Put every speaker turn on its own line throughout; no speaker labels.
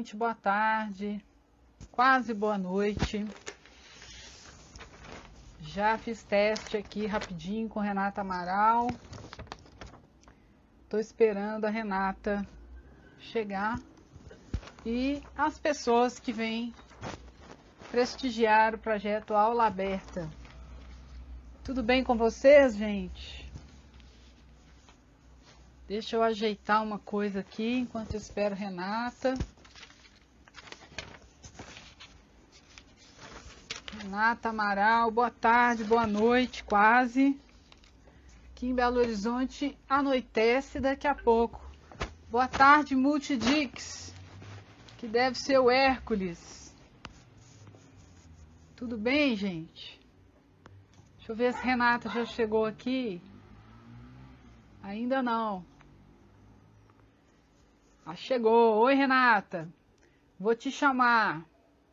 gente, boa tarde, quase boa noite. Já fiz teste aqui rapidinho com Renata Amaral. Estou esperando a Renata chegar e as pessoas que vêm prestigiar o projeto Aula Aberta. Tudo bem com vocês, gente? Deixa eu ajeitar uma coisa aqui enquanto eu espero Renata. Renata Amaral, boa tarde, boa noite, quase. Aqui em Belo Horizonte anoitece daqui a pouco. Boa tarde, Multidix, que deve ser o Hércules. Tudo bem, gente? Deixa eu ver se Renata já chegou aqui. Ainda não. Ah, chegou. Oi, Renata. Vou te chamar.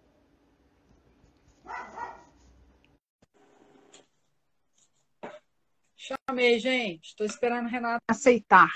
Chamei, gente. Estou esperando a Renata aceitar.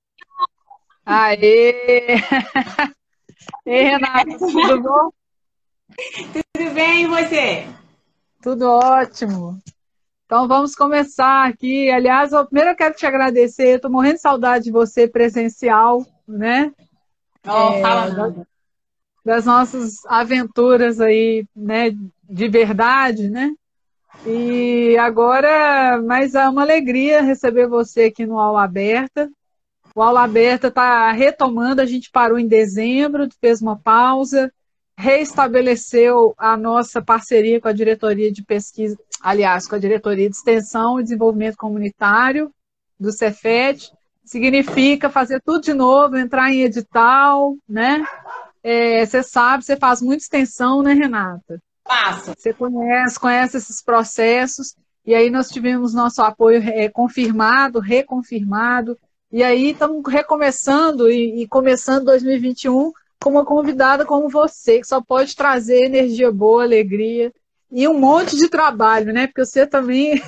Aê! Ei, Renata, tudo bom?
Tudo bem, e você?
Tudo ótimo. Então vamos começar aqui. Aliás, primeiro eu quero te agradecer. Estou morrendo de saudade de você presencial, né?
Não, fala não.
Das nossas aventuras aí, né? De verdade, né? E agora, mas é uma alegria receber você aqui no Aula Aberta. O Aula Aberta está retomando, a gente parou em dezembro, fez uma pausa, reestabeleceu a nossa parceria com a diretoria de pesquisa, aliás, com a diretoria de extensão e desenvolvimento comunitário do Cefet. Significa fazer tudo de novo, entrar em edital, né? Você sabe, você faz muita extensão, né, Renata?
Passo.
Você conhece esses processos, e aí nós tivemos nosso apoio confirmado, reconfirmado, e aí estamos recomeçando e começando 2021 com uma convidada como você, que só pode trazer energia boa, alegria e um monte de trabalho, né? Porque você também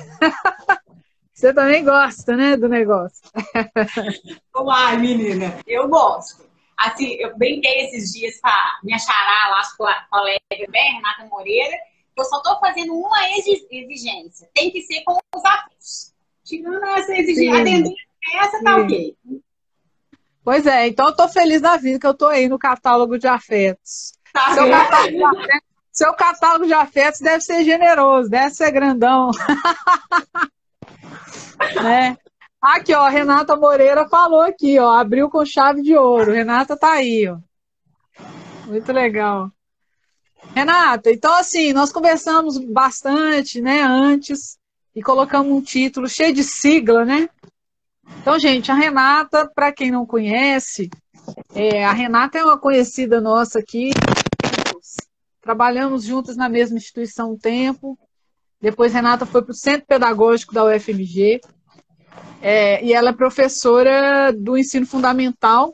gosta, né, do negócio.
Ai, menina, eu gosto. Assim, eu brinquei esses dias com a minha xará lá, com a colega, né, Renata Moreira, que eu só estou fazendo uma exigência. Tem que ser com os afetos. Tirando essa exigência, atendendo essa, tá ok.
Pois é, então eu estou feliz da vida que eu estou aí no catálogo de afetos.
Tá
Seu catálogo de afetos deve ser generoso, deve ser grandão. Né? Aqui, ó, Renata Moreira falou aqui, ó, abriu com chave de ouro. Renata tá aí, ó. Muito legal. Renata, então assim, nós conversamos bastante, né, antes, e colocamos um título cheio de sigla, né? Então, gente, a Renata, para quem não conhece, a Renata é uma conhecida nossa aqui. Trabalhamos juntas na mesma instituição um tempo. Depois, Renata foi para o Centro Pedagógico da UFMG. E ela é professora do ensino fundamental,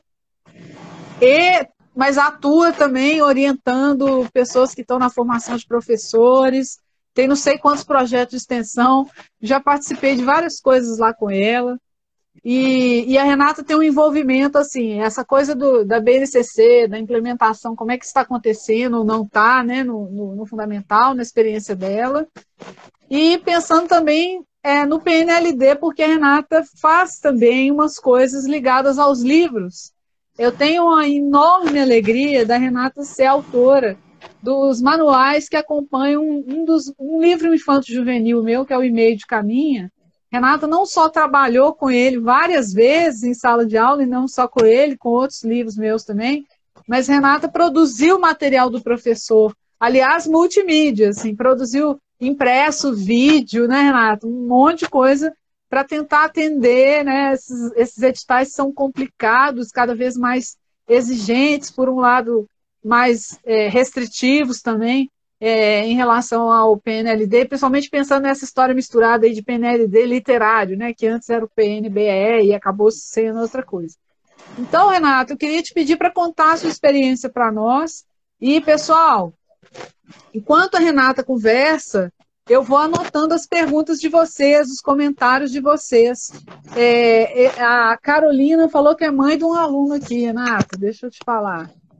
mas atua também orientando pessoas que estão na formação de professores, tem não sei quantos projetos de extensão, já participei de várias coisas lá com ela, e a Renata tem um envolvimento, assim, essa coisa da BNCC, da implementação, como é que está acontecendo ou não está, né, no fundamental, na experiência dela, e pensando também no PNLD, porque a Renata faz também umas coisas ligadas aos livros. Eu tenho uma enorme alegria da Renata ser autora dos manuais que acompanham um livro infanto-juvenil meu, que é o E-mail de Caminha. Renata não só trabalhou com ele várias vezes em sala de aula, e não só com ele, com outros livros meus também, mas Renata produziu o material do professor, aliás, multimídia, assim, produziu impresso, vídeo, né, Renato? Um monte de coisa para tentar atender, né? Esses editais são complicados, cada vez mais exigentes, por um lado, mais restritivos também, em relação ao PNLD, principalmente pensando nessa história misturada aí de PNLD literário, né? Que antes era o PNBE e acabou sendo outra coisa. Então, Renato, eu queria te pedir para contar a sua experiência para nós. E, pessoal, enquanto a Renata conversa, eu vou anotando as perguntas de vocês, os comentários de vocês. A Carolina falou que é mãe de um aluno aqui, Renata, deixa eu te falar.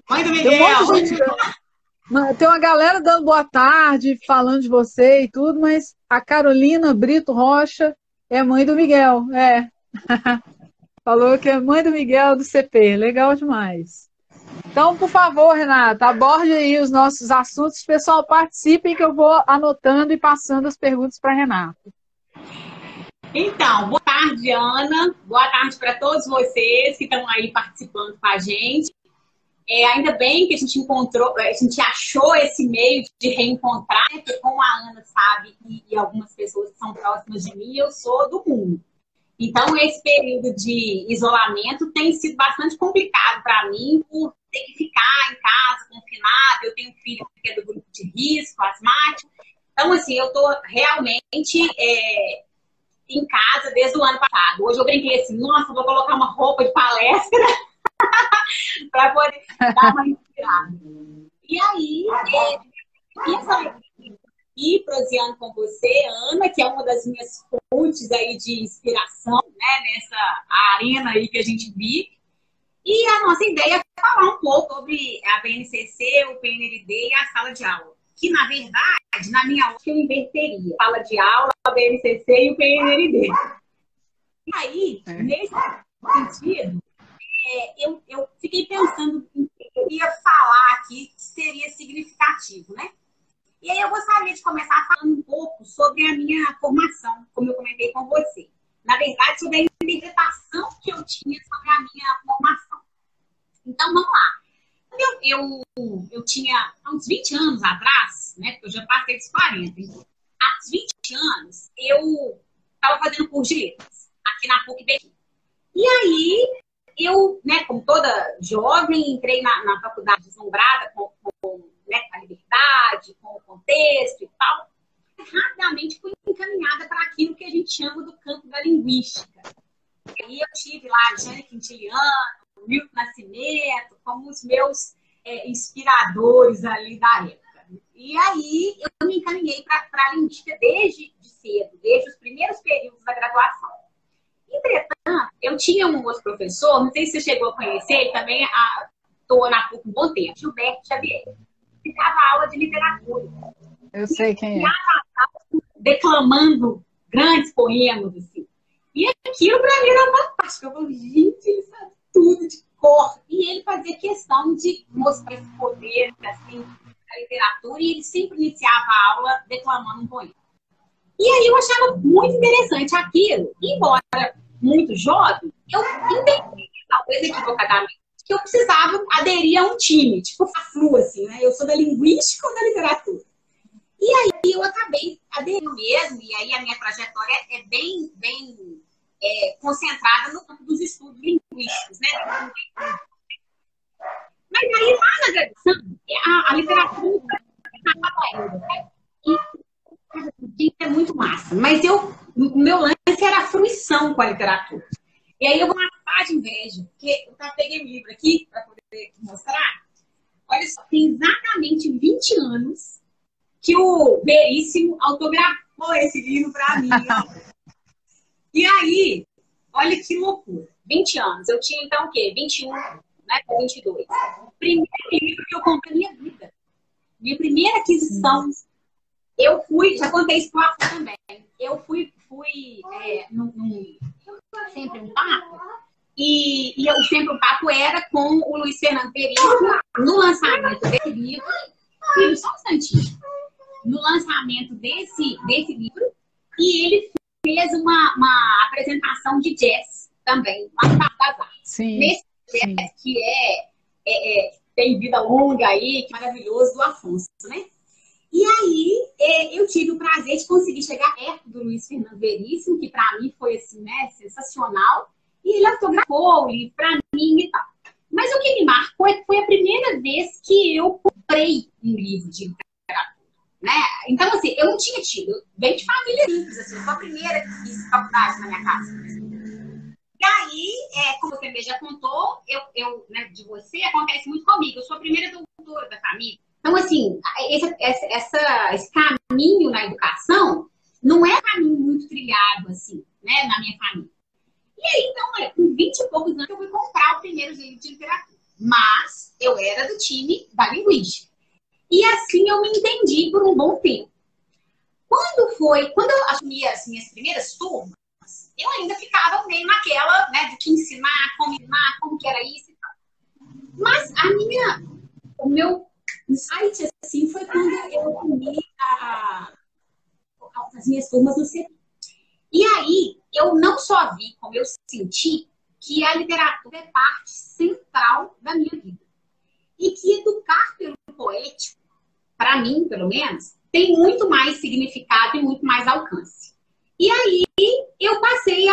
Mãe do
Tem um
Miguel.
monte de gente. Tem uma galera dando boa tarde, falando de você e tudo, mas a Carolina Brito Rocha é mãe do Miguel. É. Falou que é mãe do Miguel do CP. Legal demais. Então, por favor, Renata, aborde aí os nossos assuntos. Pessoal, participem que eu vou anotando e passando as perguntas para a Renata.
Então, boa tarde, Ana. Boa tarde para todos vocês que estão aí participando com a gente. Ainda bem que a gente encontrou, a gente achou esse meio de reencontrar, né? Porque como a Ana sabe e algumas pessoas que são próximas de mim, eu sou do mundo. Então, esse período de isolamento tem sido bastante complicado para mim, por ter que ficar em casa, confinada. Eu tenho um filho que é do grupo de risco, asmático. Então, assim, eu estou realmente em casa desde o ano passado. Hoje eu brinquei assim, nossa, vou colocar uma roupa de palestra para poder dar uma inspirada. E aí, e proseando com você, Ana, que é uma das minhas fontes aí de inspiração, né, nessa arena aí que a gente vive. E a nossa ideia é falar um pouco sobre a BNCC, o PNLD e a sala de aula. Que, na verdade, na minha aula, eu inverteria. Sala de aula, a BNCC e o PNLD. E aí, nesse sentido, eu fiquei pensando em que eu ia falar aqui que seria significativo, né? E aí eu gostaria de começar falando um pouco sobre a minha formação, como eu comentei com você. Na verdade, sobre a interpretação que eu tinha sobre a minha formação. Então, vamos lá. Eu tinha, há uns 20 anos atrás, né, porque eu já passei dos 40, então, há uns 20 anos, eu estava fazendo curso de letras, aqui na PUC-BR. E aí, eu, né, como toda jovem, entrei na faculdade deslumbrada com né, a liberdade, com o contexto e tal. Rapidamente fui encaminhada para aquilo que a gente chama do campo da linguística. E eu tive lá Jane Quintiliano, Milton Nascimento, como os meus inspiradores ali da época. E aí eu me encaminhei para a linguística desde cedo, desde os primeiros períodos da graduação. Entretanto, eu tinha um outro professor, não sei se você chegou a conhecer, ele também estou na PUC um bom tempo, Gilberto Xavier. Ele dava aula de literatura.
Eu sei quem é.
Declamando grandes poemas, assim. E aquilo para mim era fantástico. Eu falei, gente, ele sabe tudo de cor. E ele fazia questão de mostrar esse poder, assim, da literatura, e ele sempre iniciava a aula declamando um poema. E aí eu achava muito interessante aquilo. Embora muito jovem, eu entendi, talvez equivocadamente, que eu precisava aderir a um time, tipo Fla-Flu, assim, né? Eu sou da linguística ou da literatura? E aí eu acabei aderindo mesmo, e aí a minha trajetória é bem concentrada no campo dos estudos linguísticos, né? Mas aí lá na graduação, a literatura estava ainda, né? E é muito massa. Mas o meu lance era a fruição com a literatura. E aí eu vou matar de inveja, porque eu peguei o livro aqui para poder mostrar. Olha só, tem exatamente 20 anos que o Veríssimo autografou esse livro para mim. E aí, olha que loucura. 20 anos. Eu tinha então o quê? 21, né? 22. Primeiro livro que eu comprei na minha vida. Minha primeira aquisição. Eu fui, já contei isso para o também. Eu fui sempre um papo. E sempre um papo era com o Luiz Fernando Veríssimo no lançamento desse livro. E só um instantinho. No lançamento desse livro. E ele fez uma apresentação de jazz também, lá no Parque das Artes.
Sim,
nesse jazz que tem vida longa aí, que é maravilhoso, do Afonso, né? E aí, eu tive o prazer de conseguir chegar perto do Luiz Fernando Veríssimo, que para mim foi assim, né, sensacional. E ele autografou o livro para mim e tal. Mas o que me marcou é que foi a primeira vez que eu comprei um livro de literatura, né? Então, assim, eu não tinha tido. Eu venho de família simples, assim, eu sou a primeira que fiz faculdade na minha casa. E aí, como você mesmo já contou, né, de você, acontece muito comigo. Eu sou a primeira doutora da família. Então, assim, esse caminho na educação não é um caminho muito trilhado, assim, né, na minha família. E aí, então, olha, com 20 e poucos anos, eu fui comprar o primeiro livro de literatura. mas eu era do time da linguística. E assim eu me entendi por um bom tempo. Quando eu assumi as minhas primeiras turmas, eu ainda ficava meio naquela, né, de que ensinar, como que era isso e tal. Mas o meu insight, assim, foi quando eu uni as minhas turmas no CP. E aí, eu não só vi, como eu senti, que a literatura é parte central da minha vida. E que educar pelo poético, para mim, pelo menos, tem muito mais significado e muito mais alcance. E aí, eu passei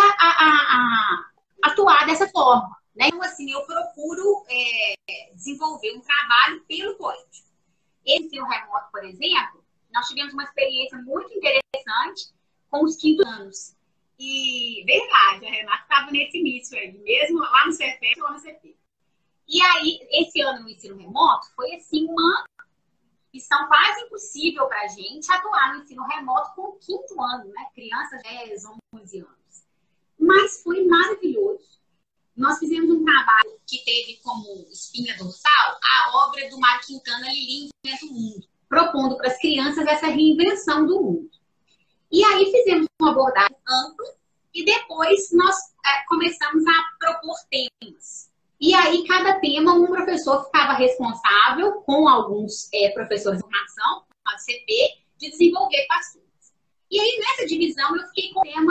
a atuar dessa forma. Né? Então, assim, eu procuro desenvolver um trabalho pelo poético. Esse ensino remoto, por exemplo, nós tivemos uma experiência muito interessante com os quintos anos. E, verdade, a Renata estava nesse início aí, mesmo lá no CFE ou no CP. E aí, esse ano no ensino remoto, foi assim uma missão quase impossível para a gente atuar no ensino remoto com o quinto ano, né? Crianças de 10, 11 anos. Mas foi maravilhoso. Nós fizemos um trabalho que teve como espinha dorsal a obra do Mário Quintana, Lili Inventa o Mundo, propondo para as crianças essa reinvenção do mundo. E aí fizemos uma abordagem ampla e depois nós começamos a propor temas. E aí, cada tema, um professor ficava responsável, com alguns professores de formação, a CP, de desenvolver com as turmas. E aí, nessa divisão, eu fiquei com o tema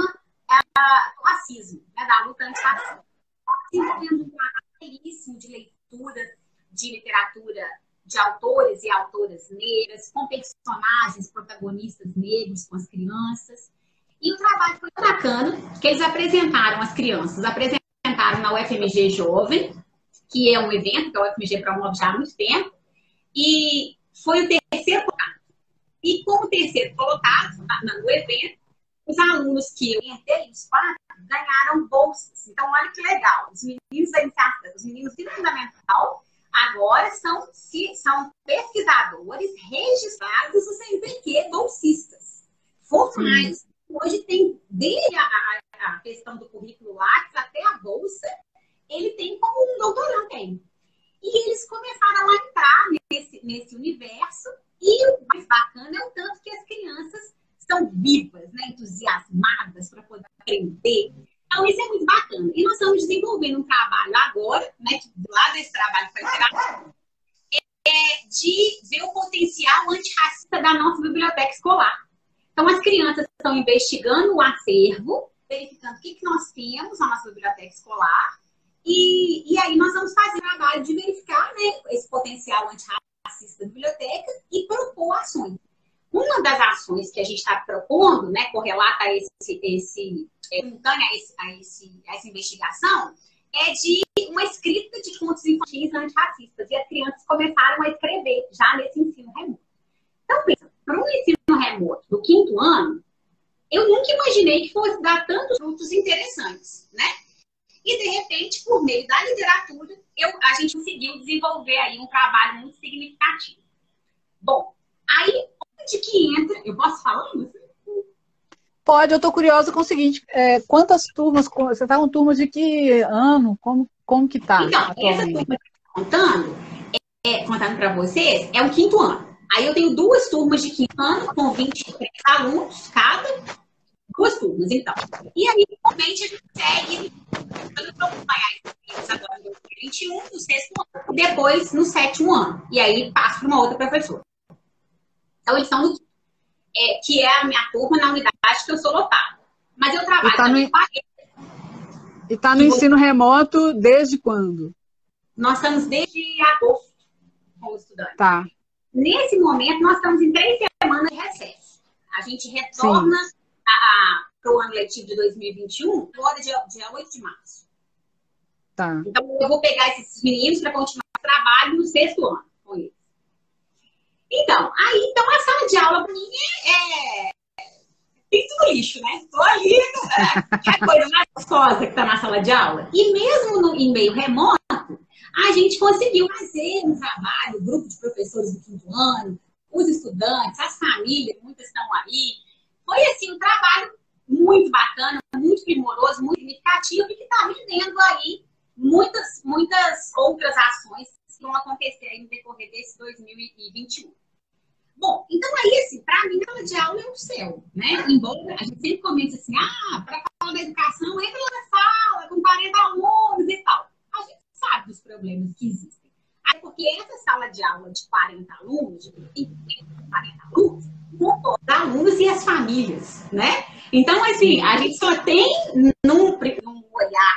do racismo, né, da luta antirracista. Desenvolvendo um trabalho belíssimo de leitura, de literatura de autores e autoras negras, com personagens, protagonistas negros, com as crianças. E o trabalho foi bacana, que eles apresentaram as crianças, apresentaram na UFMG Jovem, que é um evento que a UFMG promove já há muito tempo, e foi o terceiro colocado. E como terceiro colocado no evento, os alunos que eu entrei, os 4, ganharam bolsas. Então, olha que legal. Os meninos da iniciação, os meninos do fundamental, agora são pesquisadores registrados no CNPq, bolsistas, formais. Hoje tem, desde a questão do currículo Lattes até a bolsa, ele tem como um doutorando ainda. E eles começaram a entrar nesse universo, e o mais bacana é o tanto que as crianças são vivas, né, entusiasmadas para poder aprender. Então, isso é muito bacana. E nós estamos desenvolvendo um trabalho agora, né, que do lado desse trabalho foi tirado, de ver o potencial antirracista da nossa biblioteca escolar. Então, as crianças estão investigando o acervo, verificando o que nós temos na nossa biblioteca escolar, e aí nós vamos fazer o trabalho de verificar, né, esse potencial antirracista da biblioteca e propor ações. Uma das ações que a gente está propondo, né, correlata a essa investigação, é de uma escrita de contos infantis antirracistas. E as crianças começaram a escrever já nesse ensino remoto. Então, pensa, para um ensino remoto do 5º ano, eu nunca imaginei que fosse dar tantos frutos interessantes, né? E, de repente, por meio da literatura, a gente conseguiu desenvolver aí um trabalho muito significativo. Bom, aí, onde que entra... Eu posso falar?
Pode, eu estou curiosa com o seguinte, quantas turmas, você está com turmas de que ano? Como que está?
Então, atualmente? Essa turma que eu estou contando para vocês, é o 5º ano. Aí eu tenho 2 turmas de 5º ano, com 23 alunos cada, 2 turmas, então. E aí, realmente, a gente segue, eu vou acompanhar eles agora no 2021, no 6º ano, depois no 7º ano. E aí passo para uma outra professora. Então, eles estão no que é a minha turma na unidade que eu sou lotada. Mas eu trabalho também com a rede.
E está no ensino remoto desde quando?
Nós estamos desde agosto com os estudantes.
Tá.
Nesse momento, nós estamos em 3 semanas de recesso. A gente retorna para o ano letivo de 2021, agora dia 8 de março.
Tá.
Então, eu vou pegar esses meninos para continuar o trabalho no 6º ano com eles. Então, a sala de aula para mim tem tudo lixo, né? Estou ali, é a coisa mais gostosa que está na sala de aula. E mesmo em meio remoto, a gente conseguiu fazer um trabalho, o grupo de professores do 5º ano, os estudantes, as famílias, muitas estão aí. Foi, assim, um trabalho muito bacana, muito primoroso, muito significativo e que está rendendo aí muitas outras ações que vão acontecer aí no decorrer desse 2021. Bom, então aí, assim, para mim, a sala de aula é o céu, né? Embora a gente sempre comente assim, para falar da educação, entra lá na sala com 40 alunos e tal. A gente sabe dos problemas que existem. Aí, porque essa sala de aula de 40 alunos, de 40 alunos, compõe os alunos e as famílias, né? Então, assim, a gente só tem num olhar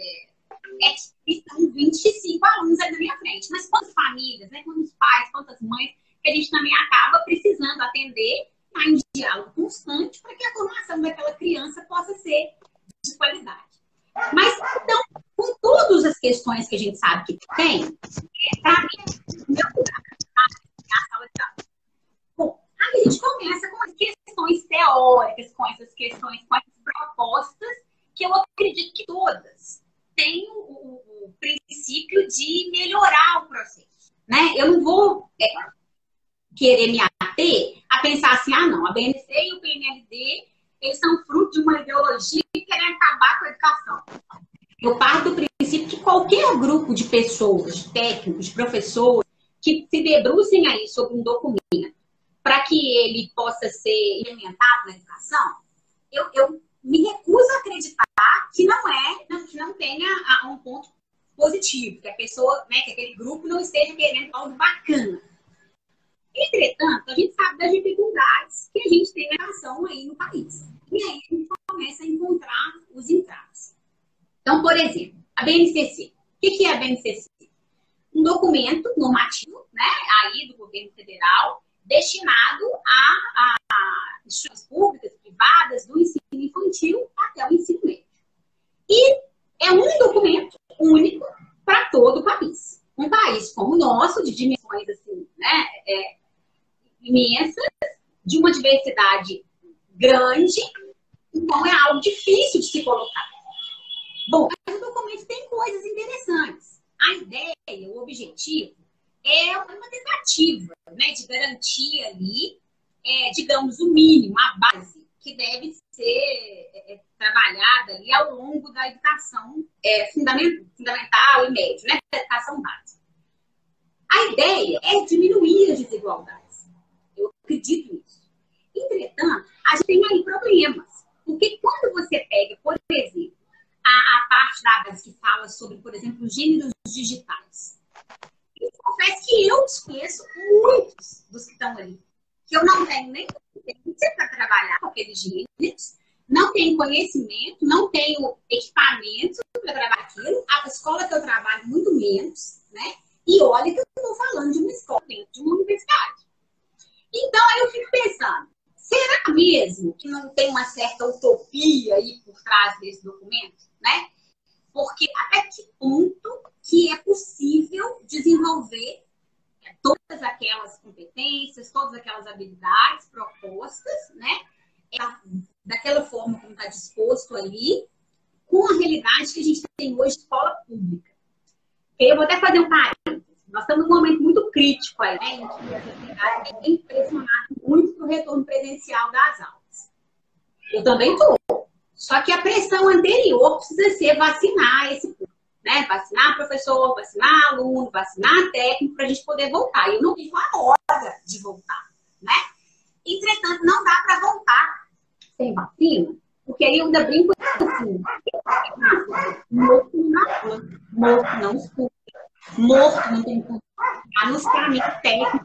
que são 25 alunos ali na minha frente. Mas quantas famílias, né? Quantos pais, quantas mães que a gente também acaba precisando atender em diálogo constante para que a formação daquela criança possa ser de qualidade. Mas, então, com todas as questões que a gente sabe que tem, para mim, meu lugar é a sala de aula. Bom, aí a gente começa com as questões teóricas, com essas questões, com essas propostas, que eu acredito que todas têm o princípio de melhorar o processo, né? Eu não vou querer me ater a pensar assim, não, a BNC e o PNLD, eles são fruto de uma ideologia que quer acabar com a educação. Eu parto do princípio que qualquer grupo de pessoas, de técnicos, de professores, que se debrucem aí sobre um documento para que ele possa ser implementado na educação, eu me recuso a acreditar que não tenha um ponto positivo, que a pessoa, né, que aquele grupo não esteja querendo algo bacana. Entretanto, a gente sabe das dificuldades que a gente tem na educação aí no país. E aí a gente começa a encontrar os entraves. Então, por exemplo, a BNCC. O que é a BNCC? Um documento normativo, né, aí do governo federal, destinado a instituições públicas, privadas, do ensino infantil até o ensino médio. E é um documento único para todo o país. Um país como o nosso, de dimensões assim, né, imensas, de uma diversidade grande, então é algo difícil de se colocar. Bom, mas o documento tem coisas interessantes. A ideia, o objetivo, é uma tentativa, né, de garantir ali, digamos, o mínimo, a base, que deve ser trabalhada ali ao longo da educação fundamental e médio, né, da educação básica. A ideia é diminuir as desigualdades. Eu acredito nisso. Entretanto, a gente tem aí problemas. Porque quando você pega, por exemplo, a parte da base que fala sobre, por exemplo, gêneros digitais. Eu confesso que eu desconheço muitos dos que estão ali. Que eu não tenho nem competência para trabalhar com aqueles gêneros, não tenho conhecimento, não tenho equipamento para trabalhar aquilo. A escola que eu trabalho, muito menos, né? E olha que eu estou falando de uma escola dentro de uma universidade. Então, aí eu fico pensando, será mesmo que não tem uma certa utopia aí por trás desse documento, né? Porque até que ponto que é possível desenvolver todas aquelas competências, todas aquelas habilidades propostas, né? Daquela forma como está disposto ali, com a realidade que a gente tem hoje de escola pública. Eu vou até fazer um parênteses. Nós estamos num momento muito crítico aí, né? Em que a sociedade é impressionada muito com o retorno presencial das aulas. Eu também estou. Só que a pressão anterior precisa ser vacinar esse público, né? Vacinar professor, vacinar aluno, vacinar técnico, para a gente poder voltar. Eu não vejo a hora de voltar, né? Entretanto, não dá para voltar sem vacina, porque aí eu ainda brinco assim, morto não escuta, morto não tem como nos caminhos técnicos.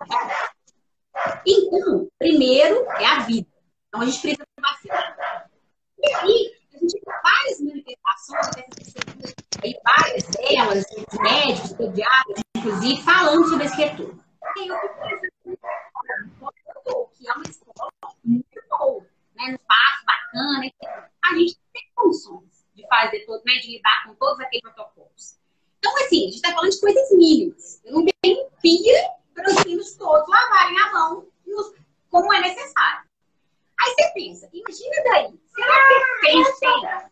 Então, primeiro é a vida. Então, a gente precisa vacinar. E aí, a gente tem várias manifestações dessas pessoas, várias delas, de médicos, pediatras, inclusive, falando sobre esse retorno. E aí eu fico pensando, que é uma escola muito boa, né, no espaço bacana, a gente tem condições de fazer todo, né, de lidar com todos aqueles protocolos. Então, assim, a gente está falando de coisas mínimas. Eu não tenho pia para os filhos todos lavarem a mão como é necessário. Aí você pensa, imagina daí, será que tem? Será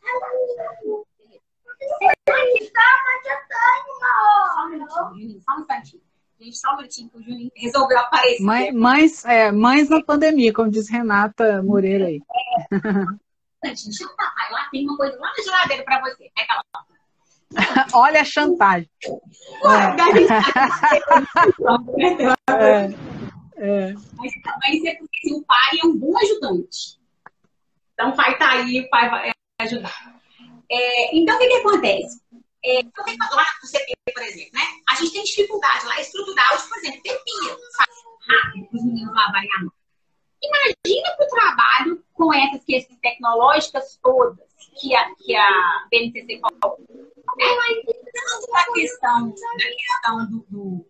que dá, mas eu tenho? Só um instantinho. Gente, só um minutinho que o Juninho resolveu aparecer.
Mães na pandemia, como diz Renata Moreira aí.
Deixa eu papai, lá tem uma coisa lá na geladeira para você. Pega lá.
Olha a chantagem.
Mas também você porque o pai é um bom ajudante. Então o pai está aí, o pai vai ajudar. Então o que acontece? Lá no CP, por exemplo, né? A gente tem dificuldade lá estrutural de, por exemplo, ter pia rápido para os meninos lavarem a mão. Imagina para o trabalho com essas questões tecnológicas todas que a BNCC falou. Tanto da questão do...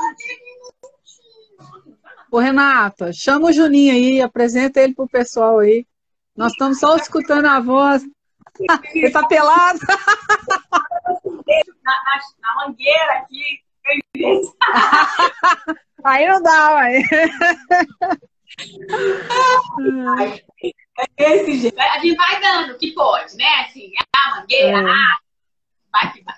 Ô, Renata, chama o Juninho aí, apresenta ele pro pessoal aí. Nós estamos só escutando a voz. Ele tá pelado.
Na mangueira aqui.
Aí não dá, ué.
Esse jeito. A gente vai dando o que pode, né? Assim, a mangueira, vai que vai.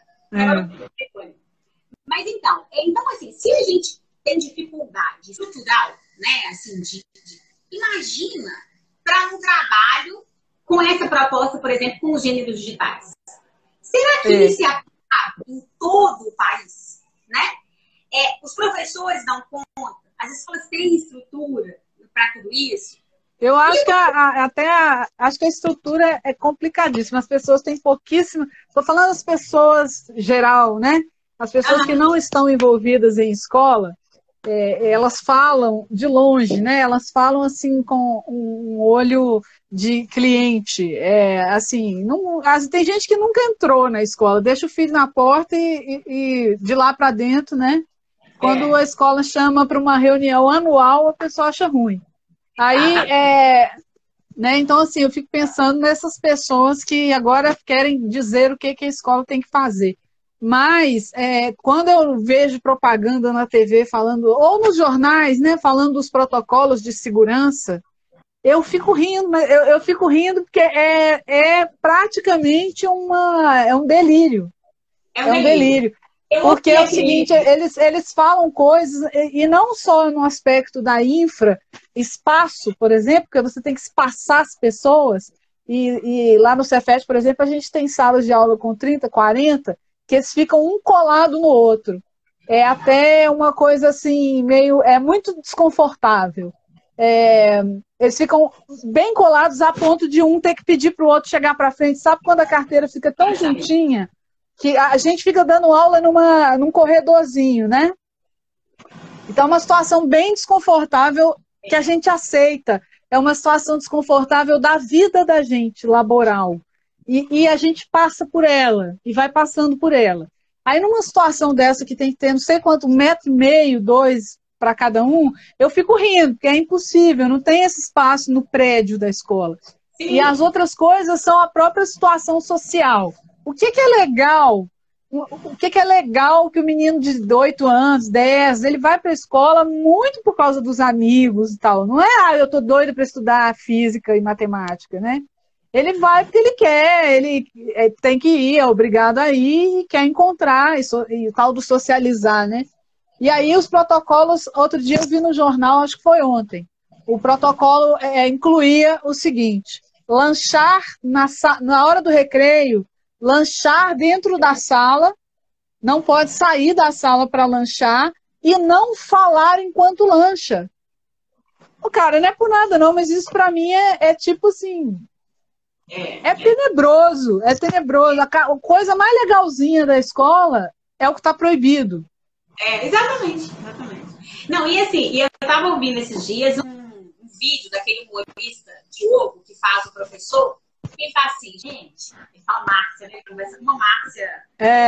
Mas então, assim, se a gente tem dificuldade estrutural, né? Assim, imagina para um trabalho com essa proposta, por exemplo, com os gêneros digitais. Será que isso é aplicável em todo o país? Né? Os professores dão conta, as escolas têm estrutura para tudo isso?
Eu acho que acho que a estrutura é complicadíssima. As pessoas têm pouquíssima. Estou falando das pessoas geral, né? As pessoas que não estão envolvidas em escola, elas falam de longe, né? Elas falam assim com um olho de cliente. Assim, tem gente que nunca entrou na escola, deixa o filho na porta e de lá para dentro, né? Quando a escola chama para uma reunião anual, a pessoa acha ruim. Aí, né, então, assim, eu fico pensando nessas pessoas que agora querem dizer o que a escola tem que fazer. Mas, quando eu vejo propaganda na TV falando, ou nos jornais, né, falando dos protocolos de segurança, eu fico rindo, eu fico rindo porque é praticamente um delírio. É um delírio. Porque é o seguinte, eles falam coisas, e não só no aspecto da espaço, por exemplo, porque você tem que espaçar as pessoas, e lá no Cefet, por exemplo, a gente tem salas de aula com 30, 40, que eles ficam um colado no outro. É até uma coisa assim, muito desconfortável. Eles ficam bem colados a ponto de um ter que pedir para o outro chegar para frente. Sabe quando a carteira fica tão juntinha que a gente fica dando aula num corredorzinho, né? Então é uma situação bem desconfortável que a gente aceita. É uma situação desconfortável da vida da gente, laboral. E a gente passa por ela, e vai passando por ela. Aí numa situação dessa que tem que ter não sei quanto, 1,5 m, 2 para cada um, eu fico rindo, porque é impossível, não tem esse espaço no prédio da escola. Sim. E as outras coisas são a própria situação social. O que é legal? O que é legal que o menino de 8 anos, 10, ele vai para a escola muito por causa dos amigos e tal. Não é, eu tô doido para estudar física e matemática, né? Ele vai porque ele quer, ele tem que ir, é obrigado a ir e quer encontrar, e o tal do socializar, né? E aí os protocolos, outro dia eu vi no jornal, acho que foi ontem, o protocolo incluía o seguinte: lanchar na hora do recreio, lanchar dentro da sala, não pode sair da sala para lanchar e não falar enquanto lancha. Cara, não é por nada não, mas isso para mim é tipo assim, tenebroso, é tenebroso. A coisa mais legalzinha da escola é o que está proibido.
Exatamente. Não, e assim, eu estava ouvindo esses dias um vídeo daquele humorista, Diogo, que faz o professor, e ele fala assim, gente, ele fala Márcia, né? Ele conversa com uma Márcia.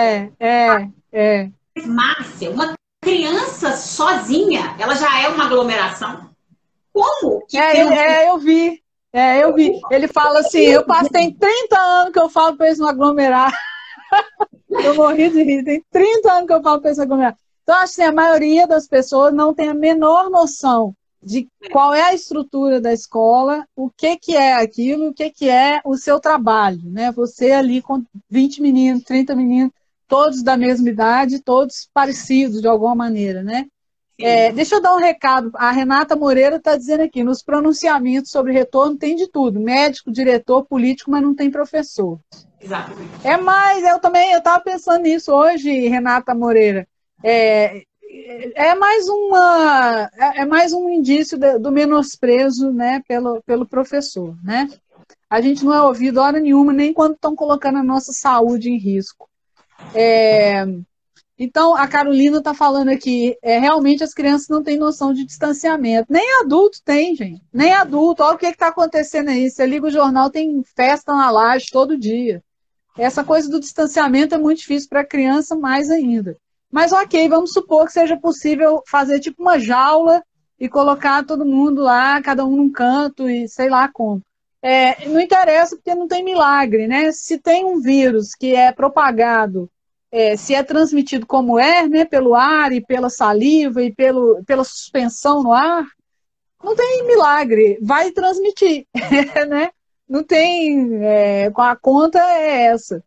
Márcia, uma criança sozinha, ela já é uma aglomeração. Como?
Eu vi. Ele fala assim, tem 30 anos que eu falo para eles não aglomerar. Eu morri de rir, tem 30 anos que eu falo para eles não aglomerar. Então, acho que a maioria das pessoas não tem a menor noção de qual é a estrutura da escola, o que é aquilo, o que é o seu trabalho, né? Você ali com 20 meninos, 30 meninos, todos da mesma idade, todos parecidos de alguma maneira, né? Deixa eu dar um recado. A Renata Moreira está dizendo aqui, nos pronunciamentos sobre retorno tem de tudo, médico, diretor, político, mas não tem professor.
Exatamente.
Eu estava pensando nisso hoje, Renata Moreira. É, é mais um indício do menosprezo, né, pelo professor, né? A gente não é ouvido hora nenhuma, nem quando estão colocando a nossa saúde em risco. Então, a Carolina está falando aqui, realmente as crianças não têm noção de distanciamento. Nem adulto tem, gente. Nem adulto. Olha o que está acontecendo aí. Você liga o jornal, tem festa na laje todo dia. Essa coisa do distanciamento é muito difícil para a criança, mais ainda. Mas ok, vamos supor que seja possível fazer tipo uma jaula e colocar todo mundo lá, cada um num canto e sei lá como. Não interessa porque não tem milagre, né? Se tem um vírus que é propagado, se é transmitido como né, pelo ar e pela saliva e pela suspensão no ar, não tem milagre, vai transmitir, né? Não tem, a conta é essa.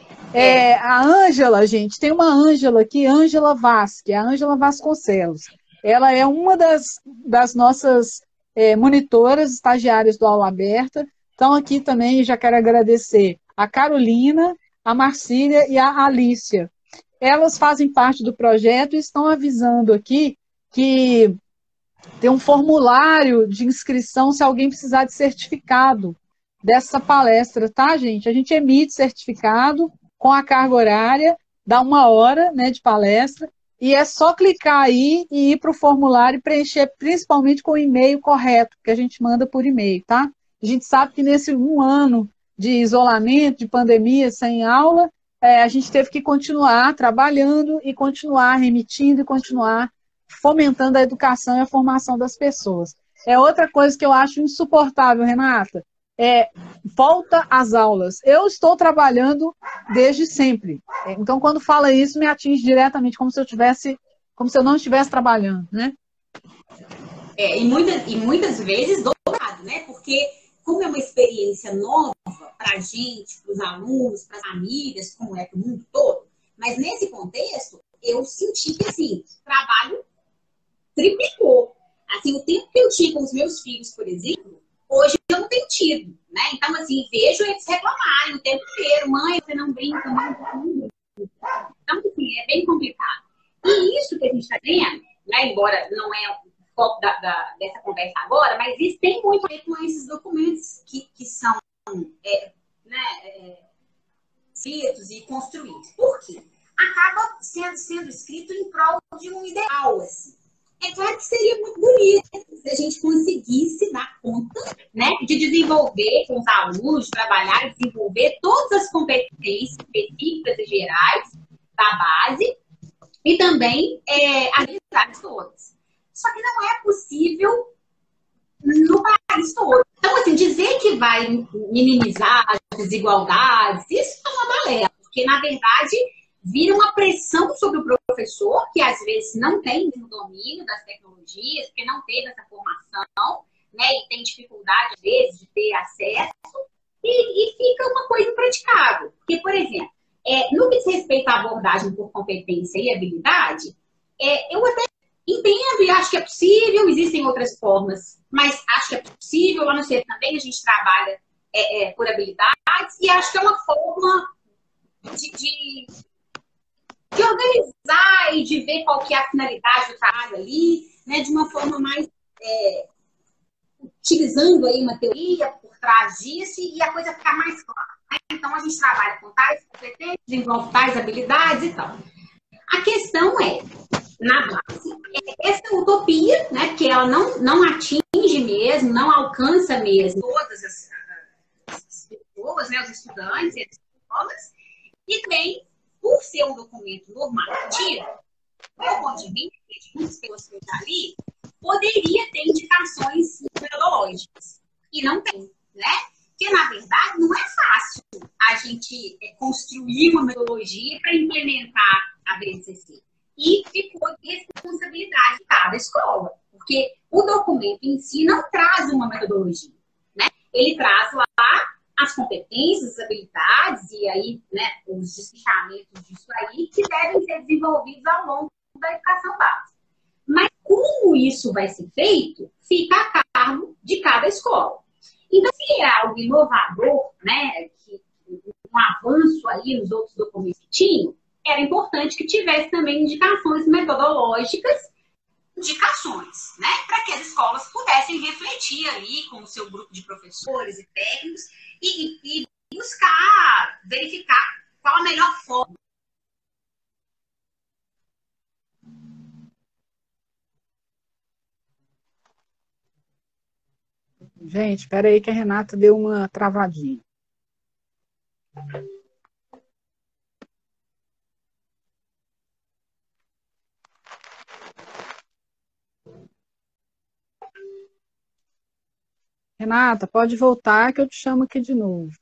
A Ângela, gente, tem uma Ângela aqui, Ângela Vasque, a Ângela Vasconcelos. Ela é uma das nossas monitoras, estagiárias do Aula Aberta. Então, aqui também já quero agradecer a Carolina, a Marcília e a Alícia. Elas fazem parte do projeto e estão avisando aqui que tem um formulário de inscrição se alguém precisar de certificado dessa palestra, tá, gente? A gente emite certificado com a carga horária, dá 1 hora, né, de palestra, e é só clicar aí e ir para o formulário e preencher, principalmente com o e-mail correto, que a gente manda por e-mail, tá? A gente sabe que nesse 1 ano de isolamento, de pandemia, sem aula, a gente teve que continuar trabalhando e continuar remitindo e continuar fomentando a educação e a formação das pessoas. Outra coisa que eu acho insuportável, Renata, volta às aulas. Eu estou trabalhando desde sempre. Então, quando fala isso, me atinge diretamente, como se eu não estivesse trabalhando, né?
E muitas vezes dobrado, né? Porque como é uma experiência nova para a gente, para os alunos, para as famílias, como é para o mundo todo, mas nesse contexto, eu senti que, assim, o trabalho triplicou. Assim, o tempo que eu tinha com os meus filhos, por exemplo, hoje eu não tenho tido, né? Então, assim, vejo eles reclamarem o tempo inteiro. Mãe, você não brinca, mãe, você não brinca. Então, assim, é bem complicado. E isso que a gente está vendo, né? Embora não é o foco dessa conversa agora, mas isso tem muito a ver com esses documentos que são escritos e construídos. Por quê? Acaba sendo escrito em prol de um ideal, assim. É claro que seria muito bonito se a gente conseguisse dar conta, né, de desenvolver com os alunos, de trabalhar e desenvolver todas as competências específicas e gerais da base e também habilidades todas. Só que não é possível no país todo. Então, assim, dizer que vai minimizar as desigualdades, isso é uma balela, porque, na verdade, vira uma pressão sobre o professor, que às vezes não tem o domínio das tecnologias, porque não teve essa formação, né, e tem dificuldade, às vezes, de ter acesso, e fica uma coisa impraticável. Porque, por exemplo, no que diz respeito à abordagem por competência e habilidade, eu até entendo e acho que é possível, existem outras formas, mas acho que é possível. Lá no CEP também a gente trabalha por habilidades, e acho que é uma forma de organizar e de ver qual que é a finalidade do trabalho ali, né, de uma forma mais utilizando aí uma teoria por trás disso e a coisa ficar mais clara. Né? Então, a gente trabalha com tais competências, desenvolve tais habilidades e tal. A questão na base, essa utopia, né, porque ela não atinge mesmo, não alcança mesmo todas as pessoas, né, os estudantes, as escolas, e também, por ser um documento normativo, meu ponto de vista, de muitas pessoas que estão ali, poderia ter indicações metodológicas. E não tem, né? Porque, na verdade, não é fácil a gente construir uma metodologia para implementar a BNCC. E ficou de responsabilidade de cada escola. Porque o documento em si não traz uma metodologia, né? Ele traz lá as competências, as habilidades e aí, né, os desfichamentos disso aí que devem ser desenvolvidos ao longo da educação básica. Mas como isso vai ser feito, fica a cargo de cada escola. Então, se é algo inovador, né, que um avanço aí nos outros documentos que tinham, era importante que tivesse também indicações metodológicas, indicações, né, para que as escolas pudessem refletir ali com o seu grupo de professores e técnicos e buscar, verificar qual a melhor forma.
Gente, espera aí que a Renata deu uma travadinha. Renata, pode voltar que eu te chamo aqui de novo.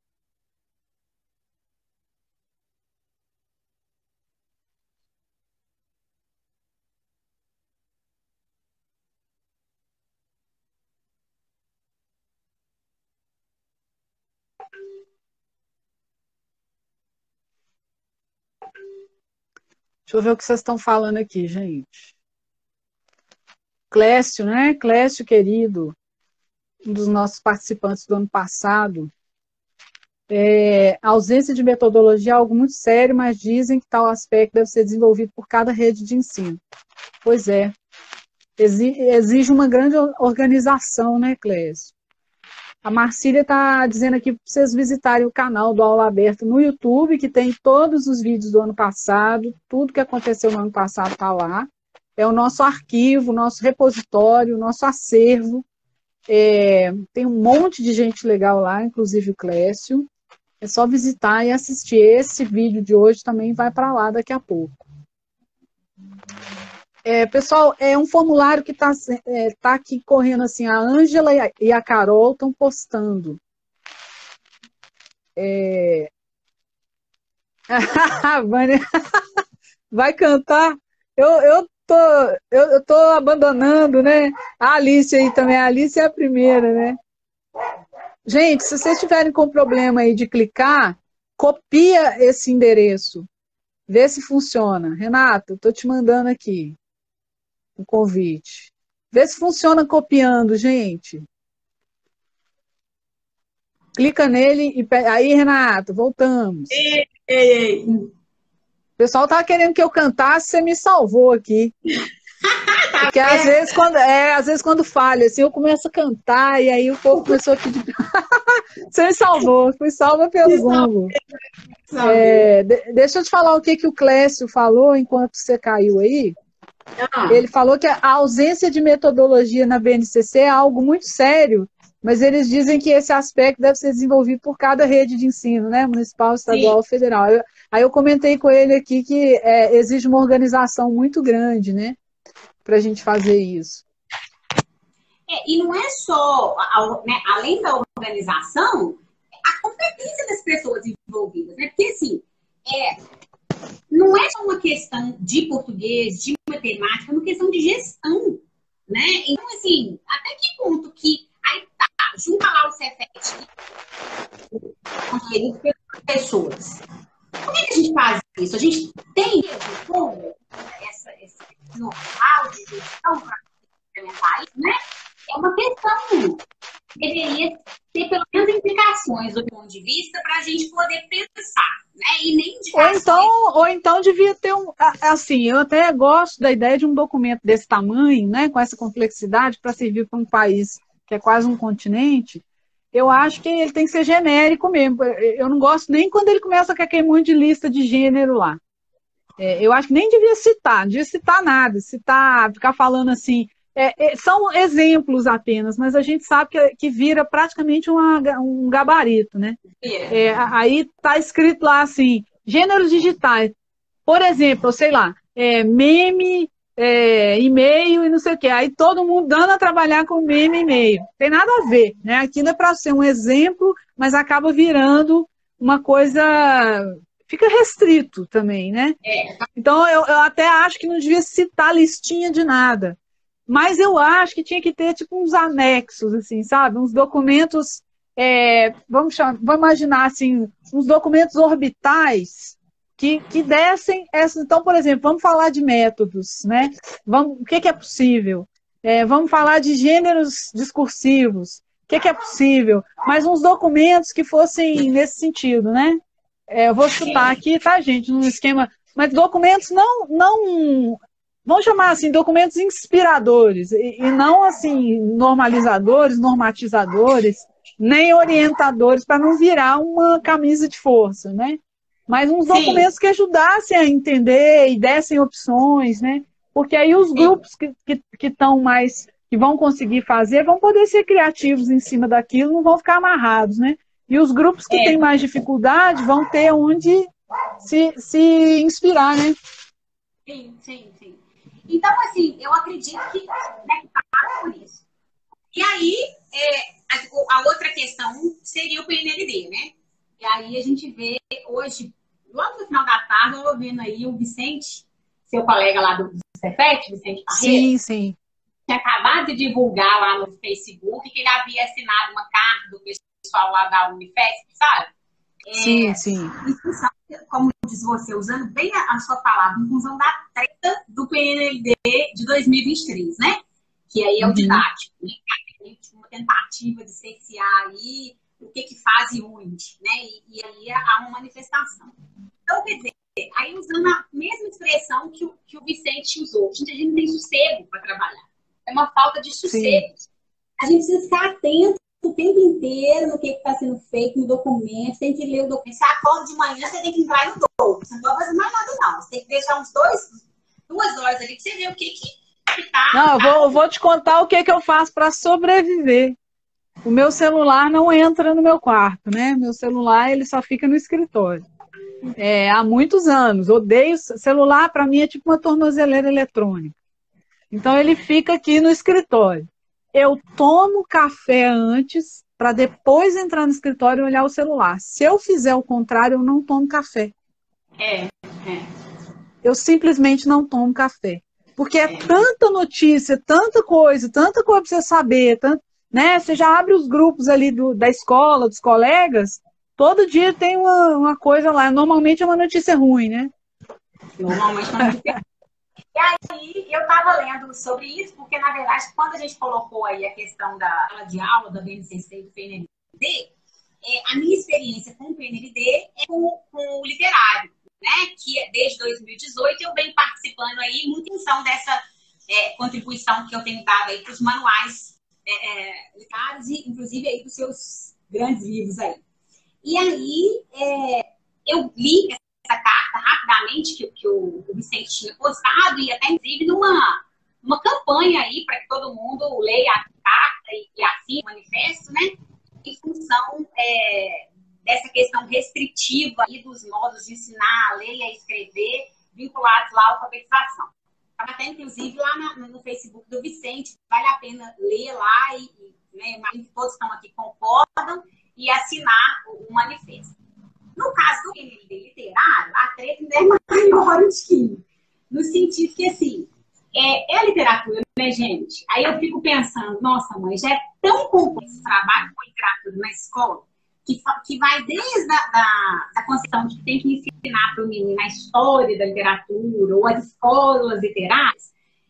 Deixa eu ver o que vocês estão falando aqui, gente. Clécio, né? Clécio, querido, um dos nossos participantes do ano passado. A ausência de metodologia é algo muito sério, mas dizem que tal aspecto deve ser desenvolvido por cada rede de ensino. Pois é. Exige uma grande organização, né, Clécio? A Marcília está dizendo aqui para vocês visitarem o canal do Aula Aberta no YouTube, que tem todos os vídeos do ano passado, tudo que aconteceu no ano passado está lá. É o nosso arquivo, o nosso repositório, o nosso acervo. Tem um monte de gente legal lá, inclusive o Clécio. É só visitar e assistir. Esse vídeo de hoje também vai para lá daqui a pouco. Pessoal, é um formulário que está aqui correndo assim. A Ângela e a Carol estão postando. A Vânia vai cantar. Eu tô abandonando, né? A Alice aí também. A Alice é a primeira, né? Gente, se vocês tiverem com problema aí de clicar, copia esse endereço. Vê se funciona. Renato, eu tô te mandando aqui um convite. Vê se funciona copiando, gente. Clica nele e aí, Renato, voltamos.
Ei.
O pessoal tava querendo que eu cantasse, você me salvou aqui. Porque às vezes quando falha, assim, eu começo a cantar e aí o povo começou a pedir. Você me salvou, fui salva pelo Google. Deixa eu te falar o que o Clécio falou enquanto você caiu aí. Ele falou que a ausência de metodologia na BNCC é algo muito sério, mas eles dizem que esse aspecto deve ser desenvolvido por cada rede de ensino, né? Municipal, estadual, Sim. Federal. Aí eu comentei com ele aqui que exige uma organização muito grande, né? Para a gente fazer isso.
E não é só, né, além da organização, a competência das pessoas envolvidas, né? Porque, assim, não é só uma questão de português, de matemática, é uma questão de gestão, né? Então, assim, até que ponto que aí tá, junta lá o Cefet, conhecido pelas pessoas. Como é que a gente faz isso? A gente tem mesmo esse know-how de gestão para implementar isso, né? É uma questão. Deveria ter pelo menos implicações do ponto de vista para a gente poder pensar, né? E nem
ou então devia ter assim, eu até gosto da ideia de um documento desse tamanho, né? Com essa complexidade para servir para um país que é quase um continente. Eu acho que ele tem que ser genérico mesmo. Eu não gosto nem quando ele começa com aquele monte de lista de gênero lá. Eu acho que nem devia citar nada, ficar falando assim. São exemplos apenas, mas a gente sabe que vira praticamente um gabarito, né? Aí está escrito lá assim, gêneros digitais. Por exemplo, sei lá, meme, e-mail e não sei o quê. Aí todo mundo dando a trabalhar com meme e e-mail. Tem nada a ver, né? Aquilo é para ser um exemplo, mas acaba virando uma coisa... Fica restrito também, né? Então, eu até acho que não devia citar listinha de nada. Mas eu acho que tinha que ter, tipo, uns anexos, assim, sabe? Uns documentos, vamos imaginar, assim, uns documentos orbitais que dessem essa. Então, por exemplo, vamos falar de métodos, né? O que é possível? Vamos falar de gêneros discursivos. O que é possível? Mas uns documentos que fossem nesse sentido, né? eu vou chutar aqui, tá, gente, num esquema, mas documentos não, vamos chamar assim, documentos inspiradores, e não assim, normalizadores, normatizadores, nem orientadores, para não virar uma camisa de força, né? Mas uns documentos que ajudassem a entender e dessem opções, né? Porque aí os grupos que estão mais, que vão conseguir fazer, vão poder ser criativos em cima daquilo, não vão ficar amarrados, né? E os grupos que têm mais dificuldade vão ter onde se inspirar, né?
Sim, sim, sim. Então, assim, eu acredito que passa por isso. E aí, a outra questão seria o PNLD, né? E aí a gente vê hoje, logo no final da tarde, eu vendo aí o Vicente, seu colega lá do Cefet, Vicente Parreira.
Sim, sim.
Tinha acabado de divulgar lá no Facebook que ele havia assinado uma carta do pessoal lá da Unifesp, sabe?
Sim, sim.
Em função, como diz você, usando bem a sua palavra, em função da treta do PNLD de 2023, né? Que aí é o didático, né? Uma tentativa de cercear aí o que faz e onde, né? E aí há uma manifestação. Então, quer dizer, aí usando a mesma expressão que o Vicente usou, a gente não tem sossego para trabalhar. É uma falta de sossego. Sim. A gente precisa ficar atento o tempo inteiro no que está sendo feito no documento, tem que ler o documento. Você acorda de manhã, você tem que entrar no dobro. Você não vai fazer mais nada, não. Você tem que deixar uns 2 horas ali para você ver o que tá.
Não, eu vou te contar o que eu faço para sobreviver. O meu celular não entra no meu quarto, né? Meu celular, ele só fica no escritório. Há muitos anos. Odeio celular, para mim é tipo uma tornozeleira eletrônica. Então ele fica aqui no escritório. Eu tomo café antes para depois entrar no escritório e olhar o celular. Se eu fizer o contrário, eu não tomo café. Eu simplesmente não tomo café. Porque é tanta notícia, tanta coisa para você saber, né? Você já abre os grupos ali da escola, dos colegas, todo dia tem uma coisa lá. Normalmente é uma notícia ruim, né?
Normalmente é uma notícia ruim. E aí, eu estava lendo sobre isso, porque, na verdade, quando a gente colocou aí a questão da sala de aula, da BNCC e do PNLD, a minha experiência com o PNLD é com o literário, né? Que desde 2018 eu venho participando aí, muito em função dessa contribuição que eu tenho dado aí para os manuais literários e, inclusive, aí para os seus grandes livros aí. E aí, eu li essa carta rapidamente que o Vicente tinha postado e até inclusive numa campanha aí para que todo mundo leia a carta e assine o manifesto, né? Em função dessa questão restritiva aí dos modos de ensinar a ler e a escrever vinculados lá à alfabetização. Estava até inclusive lá no Facebook do Vicente, vale a pena ler lá né, imagino que todos estão aqui concordam e assinar o manifesto. No caso do PNLD literário, a treta ainda é maior um pouquinho. No sentido que, assim, é a literatura, né, gente? Aí eu fico pensando, nossa, mãe, já é tão complexo o trabalho com literatura na escola, que vai desde a concepção de que tem que ensinar para o menino a história da literatura, ou as escolas literárias,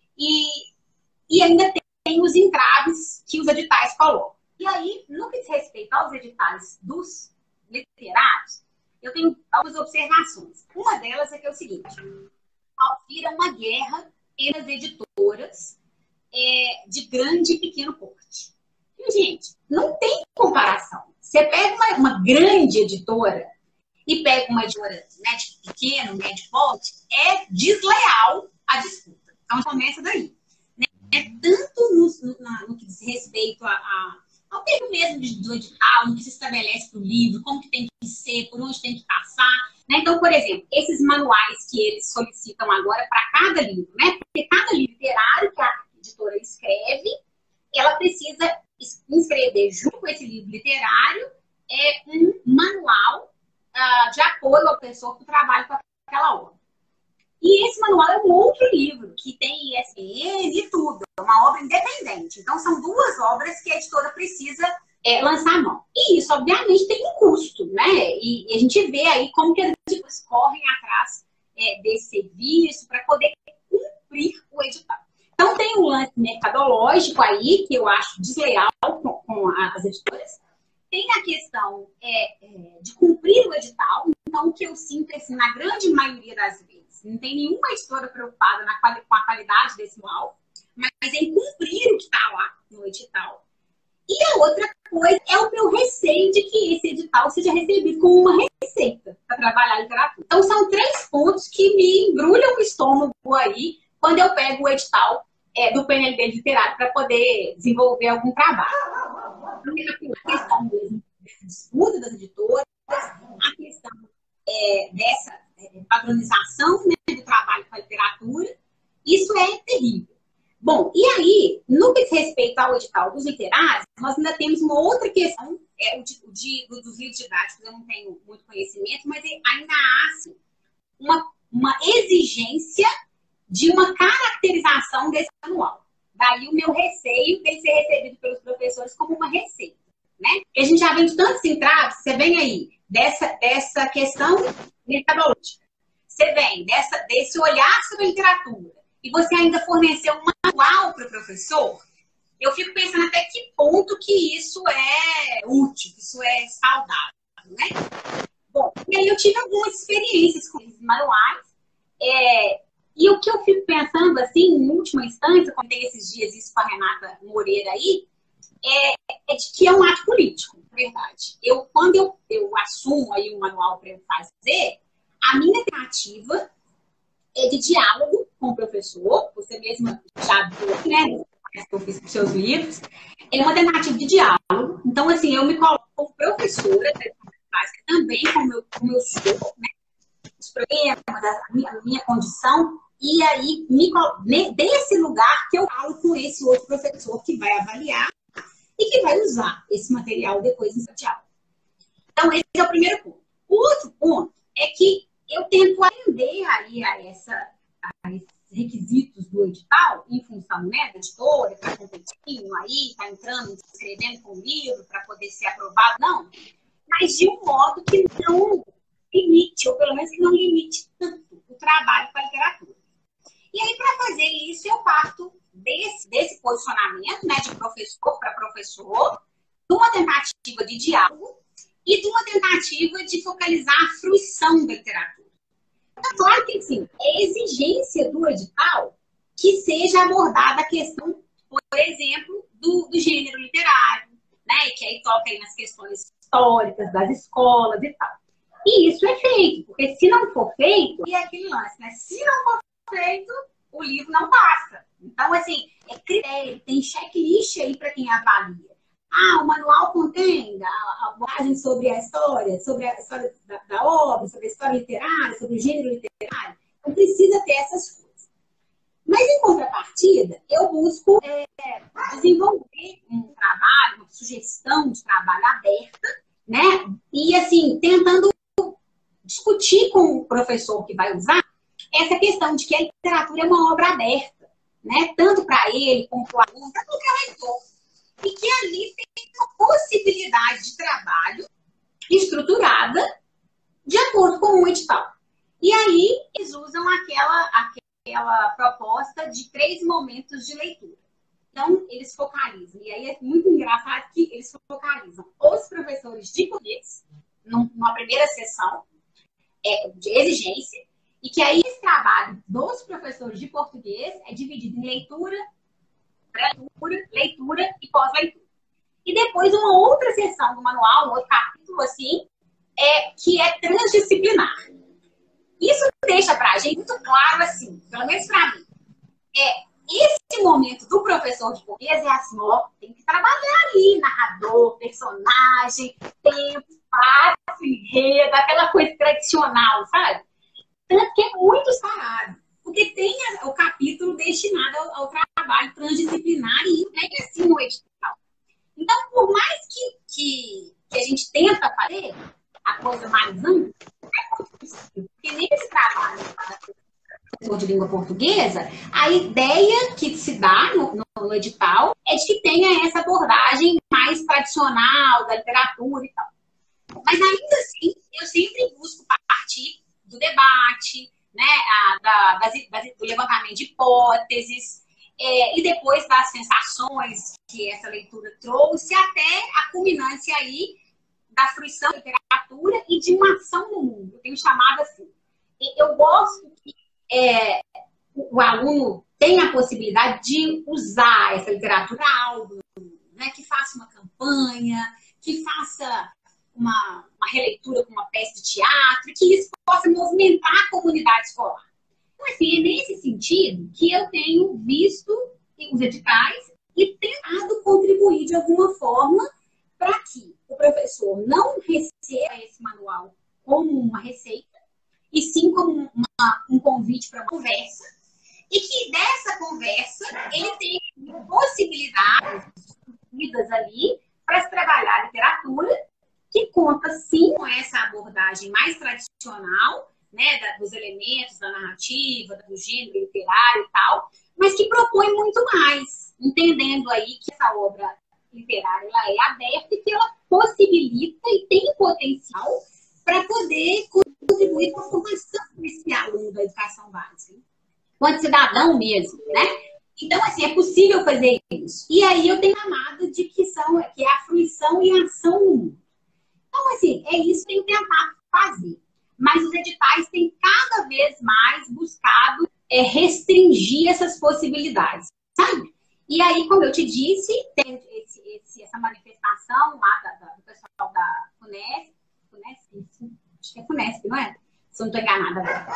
e ainda tem os entraves que os editais colocam. E aí, no que diz respeito aos editais dos literários, eu tenho algumas observações. Uma delas é que é o seguinte: vira uma guerra entre as editoras de grande e pequeno porte. E, gente, não tem comparação. Você pega uma grande editora e pega uma editora, né, de pequeno, médio porte, é desleal a disputa. Então, começa daí. Né? Tanto no que diz respeito ao tempo mesmo do edital, no que se estabelece para o livro, como que tem que ser, por onde tem que passar. Né? Então, por exemplo, esses manuais que eles solicitam agora para cada livro, né? Porque cada livro literário que a editora escreve, ela precisa inscrever junto com esse livro literário um manual de apoio ao professor que trabalha com aquela obra. E esse manual é um outro livro, que tem ISBN e tudo, é uma obra independente. Então, são 2 obras que a editora precisa lançar a mão. E isso, obviamente, tem um custo, né? E a gente vê aí como que as editoras correm atrás desse serviço para poder cumprir o edital. Então, tem um lance mercadológico aí, que eu acho desleal com as editoras. Tem a questão de cumprir o edital. Então, o que eu sinto, assim, na grande maioria das vezes, não tem nenhuma editora preocupada com a qualidade desse manual, mas em cumprir o que está lá no edital. E a outra coisa é o meu receio de que esse edital seja recebido como uma receita para trabalhar a literatura. Então, são 3 pontos que me embrulham o estômago aí quando eu pego o edital do PNLD literário para poder desenvolver algum trabalho. A questão mesmo dessa disputa das editoras, a questão dessa padronização, né, do trabalho com a literatura, isso é terrível. Bom, e aí, no que diz respeito ao edital dos literários, nós ainda temos uma outra questão, dos livros didáticos, eu não tenho muito conhecimento, mas ainda há, assim, uma exigência de uma caracterização desse manual. Daí o meu receio de ser recebido pelos professores como uma receita, né? Porque a gente já vem de tantos entraves, você vem aí dessa questão metodológica, você vem desse olhar sobre a literatura, e você ainda forneceu um manual para o professor, eu fico pensando até que ponto que isso é útil, que isso é saudável, né? Bom, e aí eu tive algumas experiências com esses manuais, e o que eu fico pensando, assim, em última instância, quando tem esses dias isso com a Renata Moreira aí, é de que é um ato político, na verdade. Quando eu assumo aí um manual para eu fazer, a minha tentativa é de diálogo com o professor, você mesma já viu, né, que eu fiz com seus livros, é uma tentativa de diálogo. Então, assim, eu me coloco como professora, também como eu sou, né, os problemas, a minha condição, e aí, desse lugar que eu falo com esse outro professor que vai avaliar e que vai usar esse material depois no seu diálogo. Então, esse é o primeiro ponto. O outro ponto é que eu tento atender aí a esses requisitos do edital, em função, né, da editora, que está competindo aí, está entrando, escrevendo com o livro para poder ser aprovado, não, mas de um modo que não limite, ou pelo menos que não limite tanto o trabalho com a literatura. E aí, para fazer isso, eu parto desse posicionamento, né, de professor para professor, de uma tentativa de diálogo e de uma tentativa de focalizar a fruição da literatura. Então, claro que, assim, é exigência do edital que seja abordada a questão, por exemplo, do gênero literário, né, que aí toca aí nas questões históricas das escolas e tal. E isso é feito, porque se não for feito, e é aquele lance, né, se não for feito, o livro não passa. Então, assim, é critério, tem checklist aí para quem avalia. O manual contém a abordagem sobre a história da obra, sobre a história literária, sobre o gênero literário. Então, precisa ter essas coisas. Mas, em contrapartida, eu busco desenvolver um trabalho, uma sugestão de trabalho aberta, né? E, assim, tentando discutir com o professor que vai usar essa questão de que a literatura é uma obra aberta, né? Tanto para ele, como para o aluno, tanto para o leitor. E que ali tem uma possibilidade de trabalho estruturada de acordo com o edital. E aí, eles usam aquela proposta de 3 momentos de leitura. Então, eles focalizam. E aí é muito engraçado que eles focalizam os professores de português, numa primeira sessão de exigência, e que aí esse trabalho dos professores de português é dividido em leitura, pré-leitura, leitura e pós-leitura. E depois uma outra seção do manual, um outro capítulo assim, que é transdisciplinar. Isso deixa pra gente muito claro, assim, pelo menos pra mim, esse momento do professor de português é assim, ó, tem que trabalhar ali, narrador, personagem, tempo, espaço, enredo, aquela coisa tradicional, sabe? Tanto que é muito sarado. Porque tem o capítulo destinado ao trabalho transdisciplinar e é assim no edital. Então, por mais que a gente tenta fazer a coisa mais ampla, é muito difícil. Porque nesse trabalho de língua portuguesa, a ideia que se dá no edital é de que tenha essa abordagem mais tradicional da literatura e tal. Mas ainda assim, eu sempre busco partir do debate, né, do levantamento de hipóteses, e depois das sensações que essa leitura trouxe, até a culminância aí da fruição da literatura e de uma ação no mundo. Eu tenho chamado assim. Eu gosto que o aluno tenha a possibilidade de usar essa literatura algo, né, que faça uma campanha, que faça uma releitura com uma peça de teatro, que isso possa movimentar a comunidade escolar. Então, assim, é nesse sentido que eu tenho visto os editais e tentado contribuir de alguma forma para que o professor não receba esse manual como uma receita, e sim como um convite para uma conversa, e que dessa conversa ele tenha possibilidades ali para se trabalhar a literatura, que conta sim com essa abordagem mais tradicional, né, dos elementos da narrativa, do gênero literário e tal, mas que propõe muito mais, entendendo aí que essa obra literária ela é aberta e que ela possibilita e tem potencial para poder contribuir com a formação desse aluno da educação básica, quanto cidadão mesmo, né? Então, assim, é possível fazer isso. E aí eu tenho amado de que é a fruição e a ação no mundo. Então, assim, é isso que eu tenho tentado fazer. Mas os editais têm cada vez mais buscado restringir essas possibilidades, sabe? E aí, como eu te disse, tem essa manifestação lá do pessoal da FUNESP, acho que é FUNESP, não é? Se eu não estou enganada.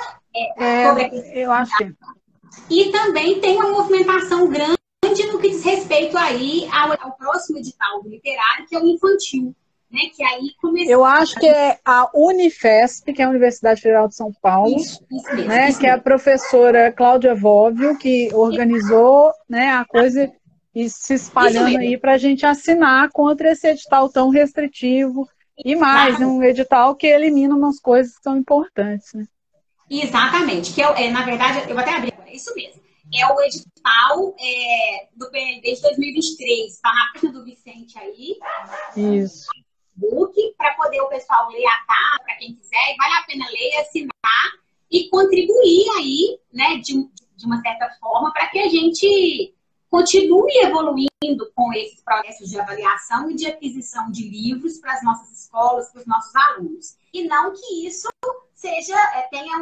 Eu acho que...
E também tem uma movimentação grande no que diz respeito aí ao próximo edital do literário, que é o infantil, né? Que aí começou...
Eu acho que é a Unifesp, que é a Universidade Federal de São Paulo,
isso mesmo,
né?
isso
Que é a professora Cláudia Vóvio, que organizou, né, a coisa e se espalhando aí para a gente assinar contra esse edital tão restritivo. E mais, um edital que elimina umas coisas que são importantes, né?
Exatamente, que na verdade, eu vou até abrir agora, é isso mesmo. É o edital do PNLD de 2023, está na página do Vicente aí.
Isso.
Para poder o pessoal ler a carta, para quem quiser, e vale a pena ler, assinar e contribuir aí, né, de uma certa forma, para que a gente continue evoluindo com esses processos de avaliação e de aquisição de livros para as nossas escolas, para os nossos alunos. E não que isso tenha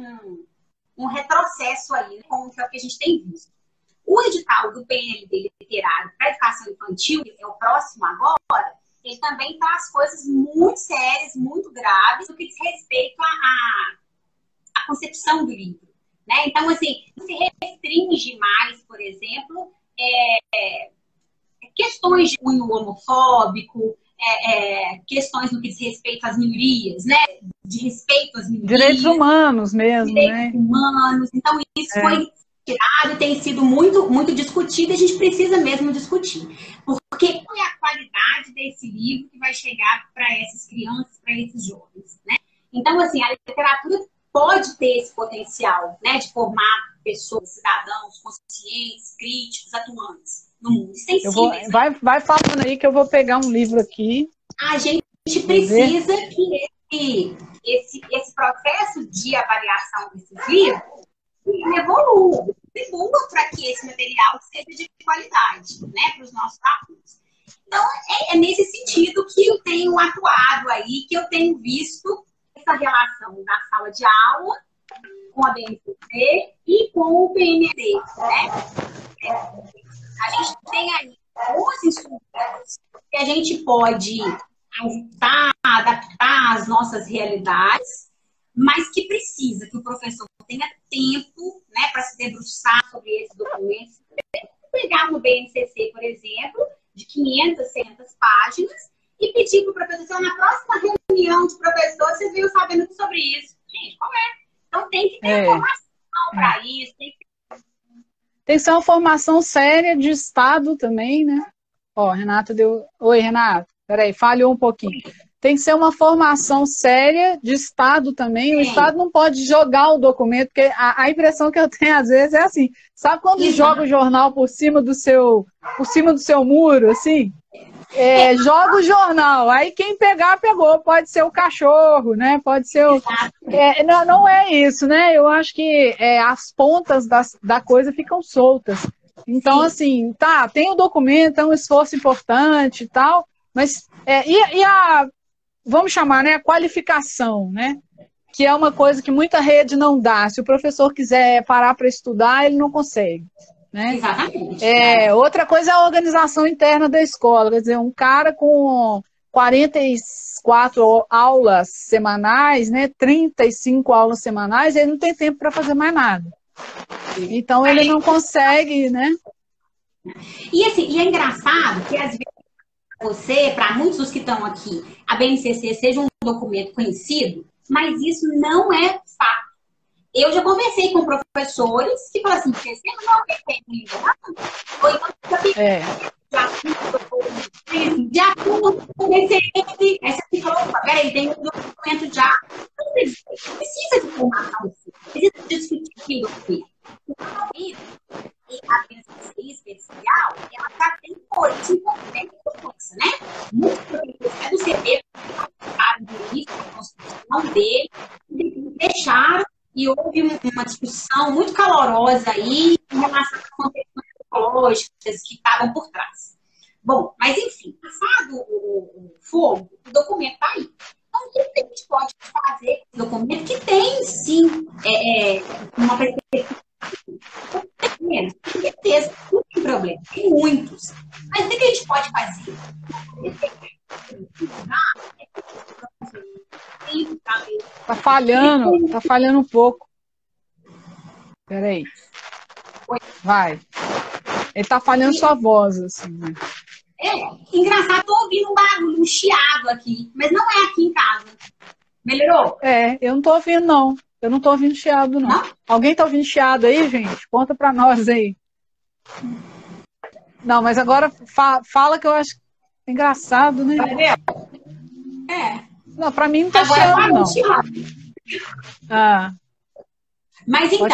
um retrocesso aí, né, como é o que a gente tem visto. O edital do PNLD literário para a educação infantil, que é o próximo agora, ele também traz coisas muito sérias, muito graves, no que diz respeito à concepção do livro, né? Então, assim, se restringe mais, por exemplo, questões de cunho homofóbico, questões no que diz respeito às minorias, né? De respeito às minorias.
Direitos humanos mesmo,
direitos
né?
humanos. Então, isso foi tirado, tem sido muito, muito discutido, e a gente precisa mesmo discutir. Porque qual é a qualidade desse livro que vai chegar para essas crianças, para esses jovens, né? Então, assim, a literatura pode ter esse potencial, né, de formar pessoas, cidadãos conscientes, críticos, atuantes no mundo. Sensíveis.
Vai falando aí que eu vou pegar um livro aqui.
A gente precisa que esse processo de avaliação desses livros evolua para que esse material seja de qualidade, né, para os nossos alunos. Então, é nesse sentido que eu tenho atuado aí, que eu tenho visto essa relação da sala de aula com a BNCC e com o PND, né? A gente tem aí alguns instrumentos que a gente pode ajustar, adaptar às nossas realidades, mas que precisa que o professor tenha tempo, né, para se debruçar sobre esses documentos. Pegar no BNCC, por exemplo, de 500, 600 páginas e pedir para o professor, na próxima reunião de professor, vocês venham sabendo sobre isso. Gente, qual é? Então tem que ter informação para isso. Tem
que ser uma formação séria de Estado também, né? Ó, Renato deu... Oi, Renato. Peraí, falhou um pouquinho. Tem que ser uma formação séria de Estado também. Sim. O Estado não pode jogar o documento, porque a impressão que eu tenho às vezes é assim, sabe quando joga o jornal por cima do seu muro, assim? Joga o jornal, aí quem pegar, pegou. Pode ser o cachorro, né? Pode ser o... não é isso, né? Eu acho que as pontas da coisa ficam soltas. Então, sim, assim, tá, tem o documento, é um esforço importante e tal, mas vamos chamar, né, a qualificação, né? Que é uma coisa que muita rede não dá. Se o professor quiser parar para estudar, ele não consegue, né?
Exatamente.
Outra coisa é a organização interna da escola. Quer dizer, um cara com 44 aulas semanais, né, 35 aulas semanais, ele não tem tempo para fazer mais nada. Então, ele não consegue, né?
E, assim, e é engraçado que, às vezes, para muitos dos que estão aqui, a BNCC seja um documento conhecido, mas isso não é fato. Eu já conversei com professores que falam assim, você não tem ou então já recebi, aí você falou, peraí, tem um documento já, não precisa de informação, precisa discutir aqui. E a BNCC especial, ela já tem coisa, né? Muitos professores do CB participaram do início da construção dele, deixaram e houve uma discussão muito calorosa aí em relação às concepções ecológicas que estavam por trás. Bom, mas enfim, passado o fogo, o documento está aí. Então, o que a gente pode fazer com esse documento que tem, sim, uma perspectiva? Tem certeza, não tem problema, tem muitos. Mas o que a gente pode fazer?
Tá falhando um pouco. Peraí. Vai. Ele tá falhando sua voz, assim, né?
Engraçado, tô ouvindo um barulho, um chiado aqui, mas não é aqui em casa. Melhorou?
Eu não tô ouvindo, não. Eu não tô ouvindo chiado, não. Alguém tá ouvindo chiado aí, gente? Conta pra nós aí. Não, mas agora fala que eu acho engraçado, né? Não, pra mim não tá chiando, não.
Mas então,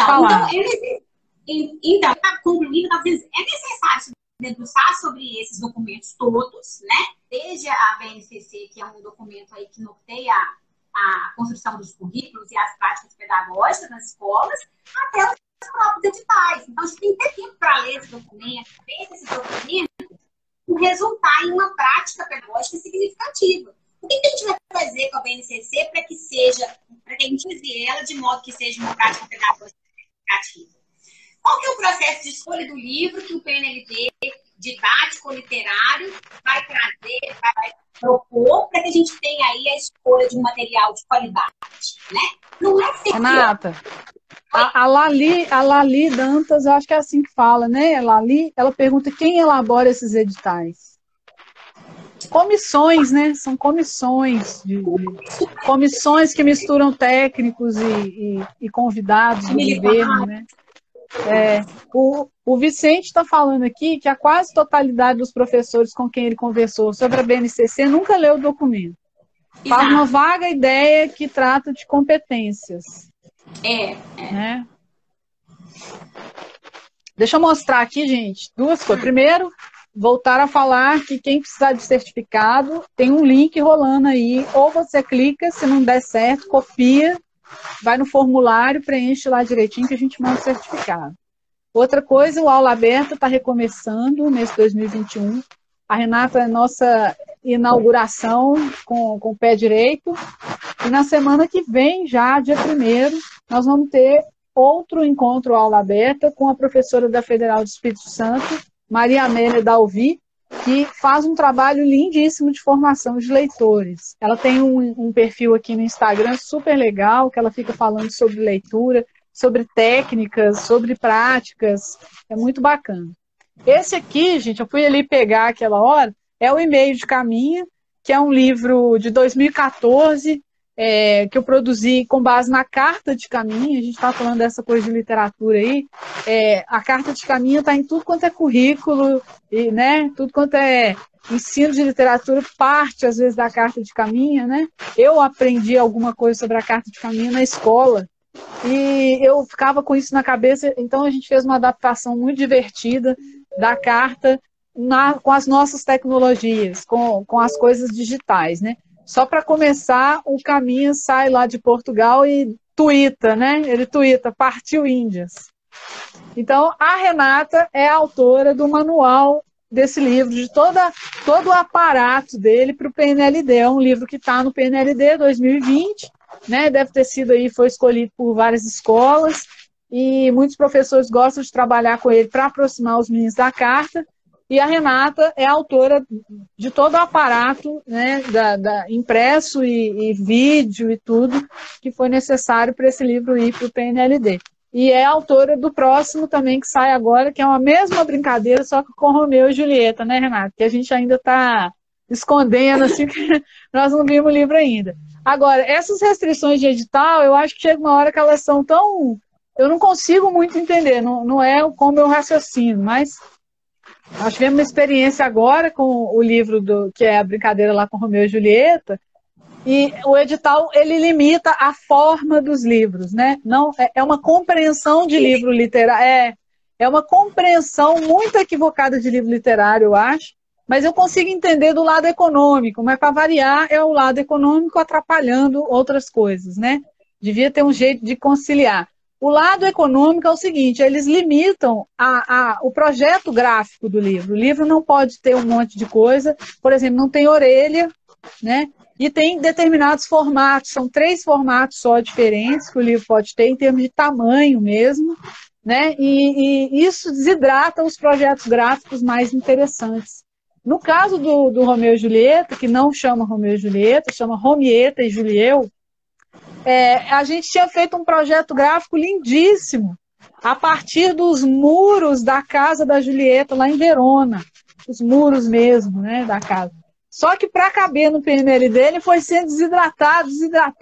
concluindo, talvez é necessário se debruçar sobre esses documentos todos, né? Desde a BNCC, que é um documento aí que norteia a construção dos currículos e as práticas pedagógicas nas escolas, até os próprios editais. Então, a gente tem que ter tempo para ler esse documento, ver se esse documento resultar em uma prática pedagógica significativa. O que a gente vai fazer com a BNCC para que a gente use ela de modo que seja uma prática pedagógica significativa? Qual que é o processo de escolha do livro que o PNLD didático literário vai trazer, vai propor para que a gente tenha aí a escolha de um material de qualidade, né? Não é ser
Renata, a Lali Dantas, eu acho que é assim que fala, né? A Lali, ela pergunta quem elabora esses editais. Comissões, né? São comissões comissões que misturam técnicos e convidados do governo, né? O Vicente está falando aqui que a quase totalidade dos professores com quem ele conversou sobre a BNCC nunca leu o documento. Faz uma vaga ideia que trata de competências. Né? Deixa eu mostrar aqui, gente, duas coisas. Primeiro, voltar a falar que quem precisar de certificado, tem um link rolando aí, ou você clica, se não der certo, copia, vai no formulário, preenche lá direitinho que a gente manda o certificado. Outra coisa, o Aula Aberta está recomeçando nesse 2021. A Renata é nossa inauguração com o pé direito. E na semana que vem, já, dia 1º, nós vamos ter outro encontro Aula Aberta com a professora da Federal do Espírito Santo, Maria Amélia Dalvi, que faz um trabalho lindíssimo de formação de leitores. Ela tem um perfil aqui no Instagram super legal, que ela fica falando sobre leitura, sobre técnicas, sobre práticas, é muito bacana. Esse aqui, gente, eu fui ali pegar aquela hora, é o E-mail de Caminha, que é um livro de 2014, que eu produzi com base na Carta de Caminha. A gente está falando dessa coisa de literatura aí. A Carta de Caminha está em tudo quanto é currículo, e, né, tudo quanto é ensino de literatura, parte, às vezes, da Carta de Caminha. Né? Eu aprendi alguma coisa sobre a Carta de Caminha na escola, e eu ficava com isso na cabeça, então a gente fez uma adaptação muito divertida da carta com as nossas tecnologias, com as coisas digitais, né? Só para começar, o Caminha sai lá de Portugal e tuita, né? Ele tuita, partiu Índias. Então, a Renata é a autora do manual desse livro, de todo o aparato dele para o PNLD. É um livro que está no PNLD 2020, né? Deve ter sido aí, foi escolhido por várias escolas, e muitos professores gostam de trabalhar com ele para aproximar os meninos da carta. E a Renata é autora de todo o aparato, né, impresso e vídeo e tudo que foi necessário para esse livro ir para o PNLD. E é autora do próximo também, que sai agora, que é uma mesma brincadeira, só que com Romeu e Julieta, né, Renata? Que a gente ainda está escondendo, assim, que nós não vimos o livro ainda. Agora, essas restrições de edital, eu acho que chega uma hora que elas são tão... Eu não consigo muito entender, não é como eu raciocino, mas... Nós tivemos uma experiência agora com o livro que é a brincadeira lá com Romeu e Julieta, e o edital ele limita a forma dos livros, né? Não, é uma compreensão de livro literário, é uma compreensão muito equivocada de livro literário, eu acho, mas eu consigo entender do lado econômico, mas para variar é o lado econômico atrapalhando outras coisas, né? Devia ter um jeito de conciliar. O lado econômico é o seguinte, eles limitam o projeto gráfico do livro. O livro não pode ter um monte de coisa, por exemplo, não tem orelha, né? E tem determinados formatos, são 3 formatos só diferentes que o livro pode ter, em termos de tamanho mesmo, né? E isso desidrata os projetos gráficos mais interessantes. No caso do Romeu e Julieta, que não chama Romeu e Julieta, chama Romieta e Julieu, a gente tinha feito um projeto gráfico lindíssimo, a partir dos muros da casa da Julieta, lá em Verona, os muros mesmo, né, da casa. Só que para caber no PNLD, ele foi sendo desidratado,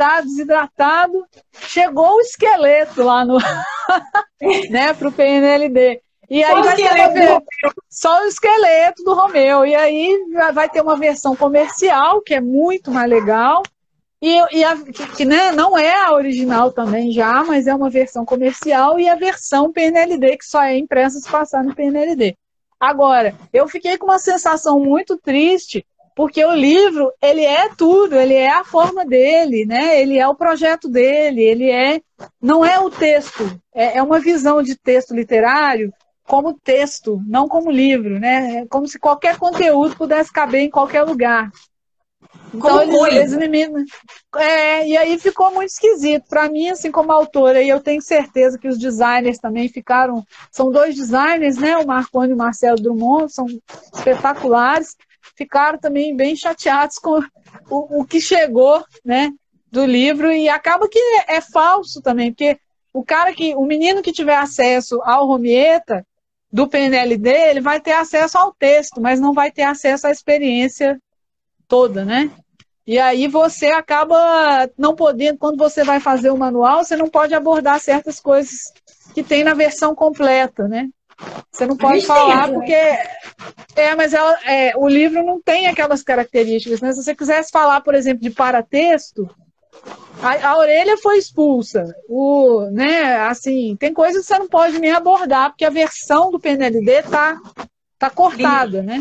chegou o esqueleto lá no, né, para o PNLD. E aí só o esqueleto do Romeu, e aí vai ter uma versão comercial, que é muito mais legal, que né, não é a original também já, mas é uma versão comercial, e a versão PNLD, que só é impressa se passar no PNLD. Agora, eu fiquei com uma sensação muito triste, porque o livro, ele é tudo, ele é a forma dele, né? Ele é o projeto dele, não é o texto, é uma visão de texto literário como texto, não como livro, né? É como se qualquer conteúdo pudesse caber em qualquer lugar. Então, eles limitam. E aí ficou muito esquisito. Para mim, assim, como autora, e eu tenho certeza que os designers também ficaram. São 2 designers, né? O Marconi e o Marcelo Drummond, são espetaculares. Ficaram também bem chateados com o que chegou, né, do livro. E acaba que é falso também, porque o menino que tiver acesso ao Romieta, do PNLD, ele vai ter acesso ao texto, mas não vai ter acesso à experiência toda, né? E aí você acaba não podendo, quando você vai fazer o manual, você não pode abordar certas coisas que tem na versão completa, né? Você não pode falar porque... mas o livro não tem aquelas características, né? Se você quisesse falar, por exemplo, de paratexto, a orelha foi expulsa, né? Assim, tem coisas que você não pode nem abordar, porque a versão do PNLD tá cortada, né?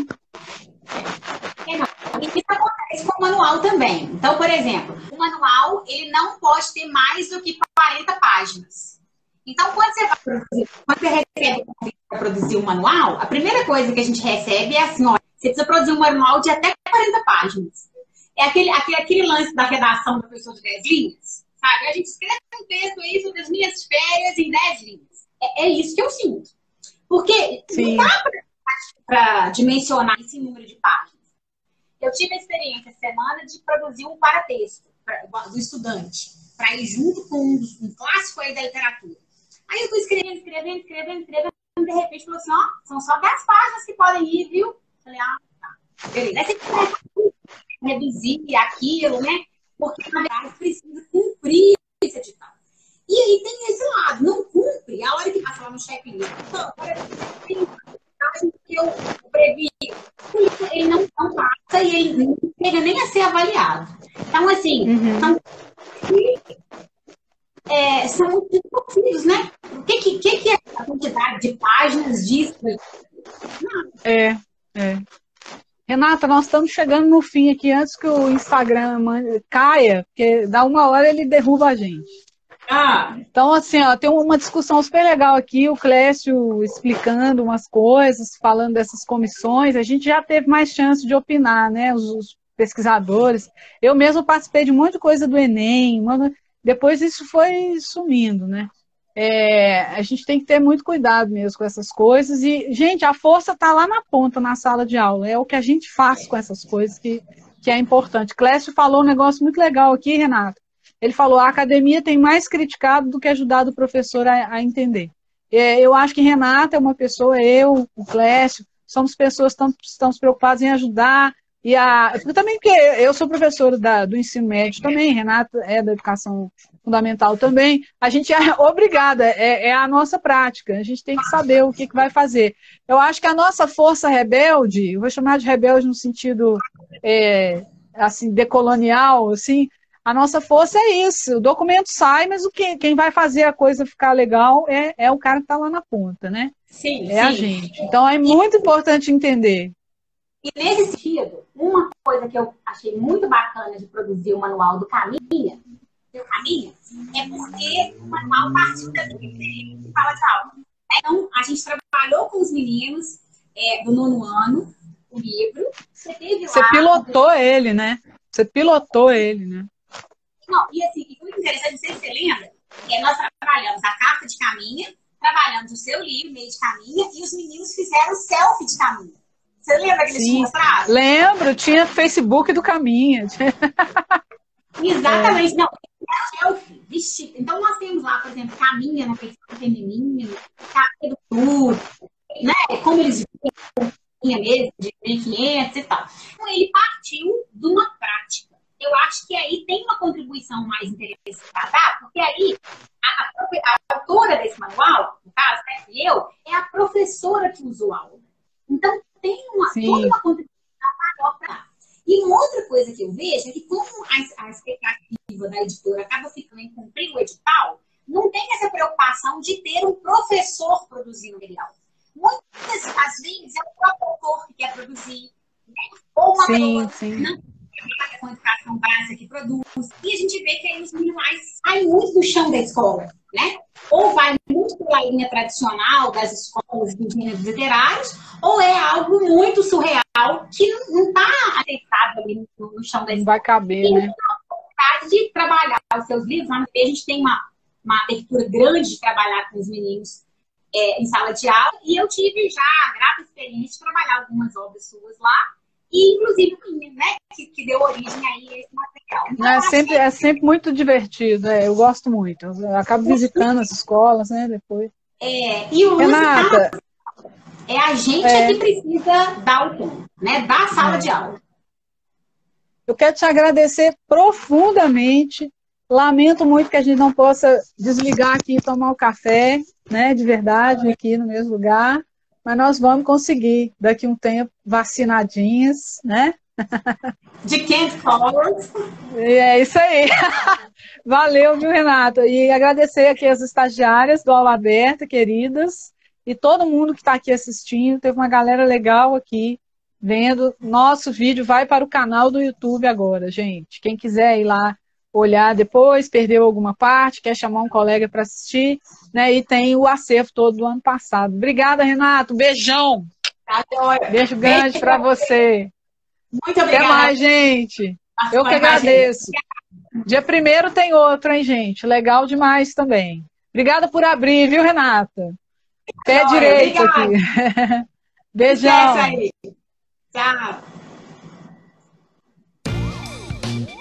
Isso acontece com o manual também. Então, por exemplo, o manual ele não pode ter mais do que 40 páginas. Então, quando você recebe para produzir um manual, a primeira coisa que a gente recebe é assim, olha, você precisa produzir um manual de até 40 páginas. É aquele lance da redação do professor de 10 linhas, sabe? A gente escreve um texto aí sobre as minhas férias em 10 linhas. É isso que eu sinto. Porque não dá para dimensionar esse número de páginas. Eu tive a experiência essa semana de produzir um paratexto do estudante, para ir junto com um clássico aí da literatura. Aí eu estou escrevendo, de repente falou assim, ó, são só 10 páginas que podem ir, viu? Falei, tá. Beleza. Aí você começa a reduzir aquilo, né? Porque, na verdade, precisa cumprir esse edital. E aí tem esse lado, não cumpre. A hora que passa lá no checklist, então, que eu previ, ele não passa e ele não chega nem a ser avaliado. Então, assim, são muito desafios, né? O que é a quantidade de páginas disso?
Renata, nós estamos chegando no fim aqui, antes que o Instagram caia, porque dá 1 hora ele derruba a gente. Então, assim, ó, tem uma discussão super legal aqui, o Clécio explicando umas coisas, falando dessas comissões, a gente já teve mais chance de opinar, né, os pesquisadores. Eu mesmo participei de muita coisa do Enem, depois isso foi sumindo, né? A gente tem que ter muito cuidado mesmo com essas coisas e, gente, a força está lá na ponta, na sala de aula, é o que a gente faz com essas coisas que é importante. Clécio falou um negócio muito legal aqui, Renato. Ele falou, a academia tem mais criticado do que ajudado o professor a entender. Eu acho que Renata é uma pessoa, eu, o Clécio, somos pessoas que estamos preocupadas em ajudar, também porque eu sou professora do ensino médio também, Renata é da educação fundamental também, a gente é obrigada, é a nossa prática, a gente tem que saber o que vai fazer. Eu acho que a nossa força rebelde, eu vou chamar de rebelde no sentido assim, decolonial, assim, a nossa força é isso, o documento sai, mas quem vai fazer a coisa ficar legal é o cara que está lá na ponta, né?
Sim,
a
sim.
gente. Então é muito importante entender.
E nesse sentido, uma coisa que eu achei muito bacana de produzir o manual do Caminha, é porque o manual parte da de fala de aula. Então, a gente trabalhou com os meninos do 9º ano, o livro. Você
pilotou ele, né? Você pilotou ele, né?
Não, e assim, muito interessante, não sei se você lembra, nós trabalhamos a carta de Caminha, trabalhamos o seu livro, meio de Caminha, e os meninos fizeram selfie de Caminha. Você lembra que eles te mostraram?
Lembro, tinha Facebook do Caminha.
Exatamente, não. Selfie, vestido. Então, nós temos lá, por exemplo, Caminha no Facebook feminino, Caminha do clube, né? Como eles viam mesmo, de 1500 e tal. Então, ele partiu de uma prática. Eu acho que aí tem uma contribuição mais interessante, tá? Porque aí a autora desse manual, no caso, eu, é a professora que usou a aula. Então, tem toda uma contribuição maior para. E uma outra coisa que eu vejo é que, como a expectativa da editora acaba ficando em cumprir o edital, não tem essa preocupação de ter um professor produzindo material. Muitas das vezes é o próprio autor que quer produzir, né? Ou uma pessoa com educação básica que produz. E a gente vê que aí os meninos saem muito do chão da escola, né? Ou vai muito pela linha tradicional das escolas de gêneros literários, ou é algo muito surreal que não está aceitado ali no chão da escola.
Não vai caber,
e
né?
a vontade de trabalhar os seus livros. A gente tem uma abertura grande de trabalhar com os meninos em sala de aula, e eu tive já a grata experiência de trabalhar algumas obras suas lá, e inclusive né, que deu origem aí a esse material. Então,
é sempre muito divertido, eu gosto muito. Eu acabo visitando as escolas, né, depois.
E o
Renata,
a gente que precisa dar o tom, né, da sala de aula.
Eu quero te agradecer profundamente. Lamento muito que a gente não possa desligar aqui e tomar o café, né, de verdade, aqui no mesmo lugar. Mas nós vamos conseguir, daqui a um tempo, vacinadinhas, né?
De Kent Collins.
É isso aí. Valeu, viu, Renata? E agradecer aqui as estagiárias do Aula Aberta, queridas, e todo mundo que está aqui assistindo. Teve uma galera legal aqui vendo. Nosso vídeo vai para o canal do YouTube agora, gente. Quem quiser ir lá olhar depois, perdeu alguma parte, quer chamar um colega para assistir, né? E tem o acervo todo do ano passado. Obrigada, Renato. Beijão. Beijo grande para você.
Muito obrigada.
Até mais, gente. Eu que agradeço. Dia 1º tem outro, hein, gente? Legal demais também. Obrigada por abrir, viu, Renata? Pé direito aqui. Beijão.
Tchau.